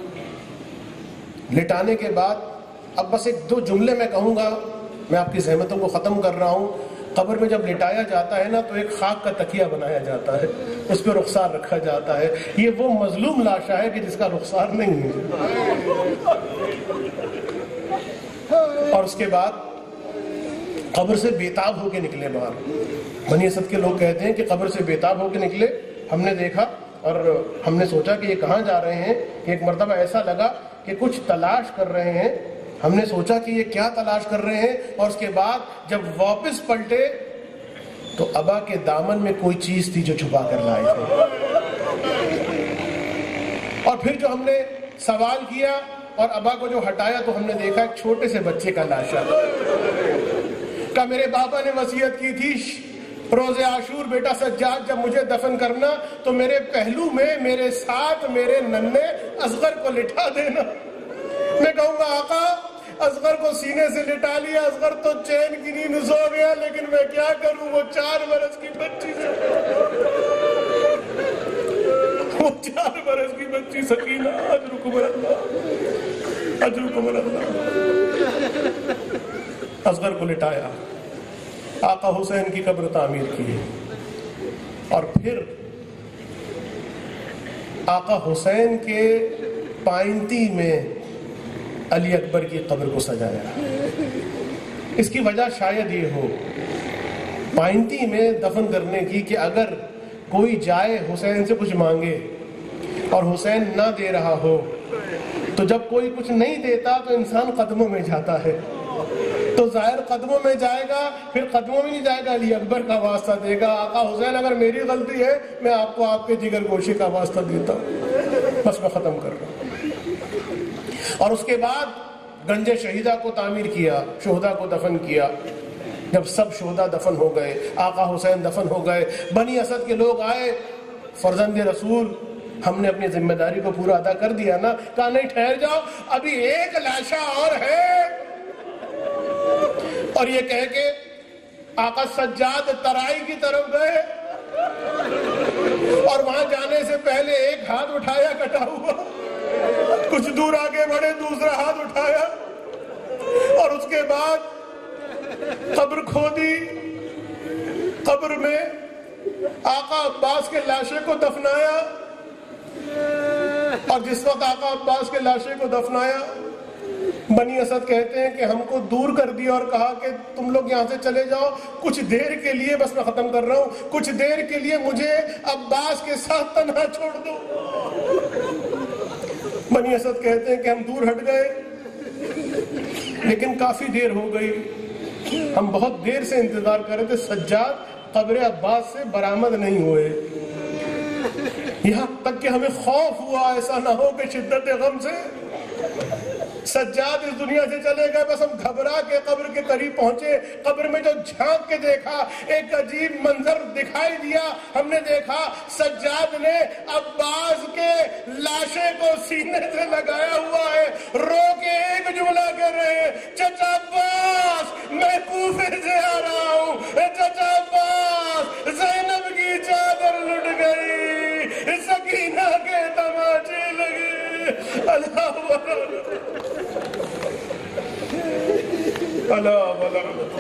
S1: لٹانے کے بعد اب بس 1-2 جملے میں کہوں گا، میں آپ کی زحمتوں کو ختم کر رہا ہوں۔ قبر میں جب لٹایا جاتا ہے نا تو ایک خاک کا تکیہ بنایا جاتا ہے، اس پہ رخسار رکھا جاتا ہے، یہ وہ مظلوم لاشا ہے کہ جس کا رخسار نہیں ہے، اور اس کے بعد قبر سے بےتاب ہو کے نکلے باہر۔ بنی اسد کے لوگ کہتے ہیں کہ قبر سے بےتاب ہو کے نکلے، ہم نے دیکھا اور ہم نے سوچا کہ یہ کہاں جا رہے ہیں، کہ ایک مرتبہ ایسا لگا کہ کچھ تلاش کر رہے ہیں، ہم نے سوچا کہ یہ کیا تلاش کر رہے ہیں، اور اس کے بعد جب واپس پلٹے تو ابا کے دامن میں کوئی چیز تھی جو چھپا کر لائے تھے، اور پھر جو ہم نے سوال کیا اور ابا کو جو ہٹایا تو ہم نے دیکھا ایک چھوٹے سے بچے کا لاشا، کہ میرے بابا نے وصیت کی تھی روز عاشور بیٹا سجاد جب مجھے دفن کرنا تو میرے پہلو میں میرے ساتھ میرے ننھے اصغر کو لٹا دینا۔ میں کہوں گا آقا اصغر کو سینے سے لٹا لیا، اصغر تو چین کی نیند سو گیا، لیکن میں کیا کروں، وہ 4 برس کی بچی سے، وہ 4 برس کی بچی سکینہ، اجرکم اللہ، اجرکم اللہ، اصغر کو لٹایا، آقا حسین کی قبر تعمیر کی، اور پھر آقا حسین کے پائنتی میں علی اکبر کی قبر کو سجایا۔ اس کی وجہ شاید یہ ہو پائنتی میں دفن کرنے کی کہ اگر کوئی جائے حسین سے کچھ مانگے اور حسین نہ دے رہا ہو تو جب کوئی کچھ نہیں دیتا تو انسان قدموں میں جاتا ہے، تو ظاہر قدموں میں جائے گا، پھر قدموں میں نہیں جائے گا، علی اکبر کا واسطہ دے گا، آقا حسین اگر میری غلطی ہے میں آپ کو آپ کے جگر گوشے کا واسطہ دیتا ہوں۔ بس میں ختم کر رہا ہوں۔ اور اس کے بعد گنج شہیدہ کو تعمیر کیا، شہداء کو دفن کیا۔ جب سب شہداء دفن ہو گئے، آقا حسین دفن ہو گئے، بنی اسد کے لوگ آئے، فرزند رسول ہم نے اپنی ذمہ داری کو پورا ادا کر دیا نا؟ کہا نہیں، ٹھہر جاؤ، ابھی ایک لاشا اور ہے۔ اور یہ کہہ کے آقا سجاد ترائی کی طرف گئے، اور وہاں جانے سے پہلے ایک ہاتھ اٹھایا کٹا ہوا، کچھ دور آگے بڑھے، دوسرا ہاتھ اٹھایا، اور اس کے بعد قبر کھودی، قبر میں آقا عباس کے لاشے کو دفنایا۔ اور جس وقت آقا عباس کے لاشے کو دفنایا، بنی اسد کہتے ہیں کہ ہم کو دور کر دیا اور کہا کہ تم لوگ یہاں سے چلے جاؤ کچھ دیر کے لیے، بس میں ختم کر رہا ہوں، کچھ دیر کے لیے مجھے عباس کے ساتھ تنہا چھوڑ دو۔ بنی اسد کہتے ہیں کہ ہم دور ہٹ گئے، لیکن کافی دیر ہو گئی، ہم بہت دیر سے انتظار کر رہے تھے، سجاد قبر عباس سے برآمد نہیں ہوئے، یہاں تک کہ ہمیں خوف ہوا ایسا نہ ہو کہ شدت غم سے سجاد اس دنیا سے چلے گئے۔ بس ہم گھبرا کے قبر کے قریب پہنچے، قبر میں جو جھانک کے دیکھا ایک عجیب منظر دکھائی دیا۔ ہم نے دیکھا سجاد نے عباس کے لاشے کو سینے سے لگایا ہوا ہے، رو کے ایک جملہ کر رہے ہیں، چچا عباس میں کوفے سے آ رہا ہوں، چچا عباس زینب کی چادر لٹ گئی، سکینہ کے تماچے لگے، اللہ الا ولعنت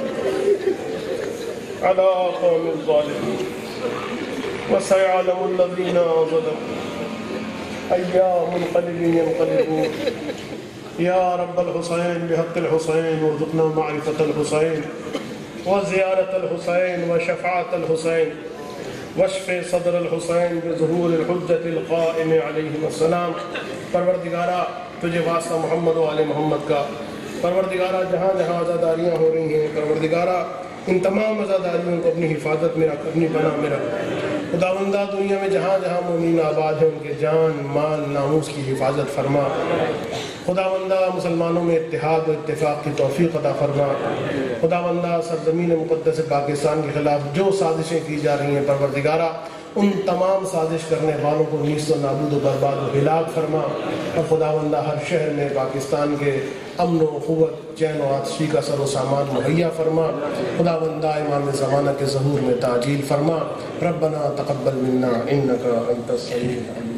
S1: على قوم الظالمين وسيعلم الذين ظلموا أي منقلب ينقلبون يا رب الحسين بحق الحسين وارزقنا معرفة الحسين وزيارة الحسين وشفاعة الحسين واشف صدر الحسين بظهور الحجة القائم عليهم السلام۔ پروردگارہ تجھے واسطہ محمد و آل محمد کا، پروردگارہ جہاں جہاں عزاداریاں ہو رہی ہیں، پروردگارہ ان تمام عزاداریوں کو اپنی حفاظت میں رکھ، اپنی پناہ میں رکھ۔ خداوندہ دنیا میں جہاں جہاں مومنین آباد ہیں ان کے جان مال ناموس کی حفاظت فرما۔ خداوندہ مسلمانوں میں اتحاد و اتفاق کی توفیق عطا فرما۔ خداوندہ سرزمین مقدس پاکستان کے خلاف جو سازشیں کی جا رہی ہیں، پروردگارہ ان تمام سازش کرنے والوں کو نیست و نابود و برباد و ہلاک فرما، اور خداوندہ ہر شہر میں پاکستان کے امن و قوت، چین و آتشی کا سر و سامان مہیا فرما۔ خداوندہ امام زمانہ کے ظہور میں تعجیل فرما۔ ربنا تقبل منا انک انت السمیع العلیم۔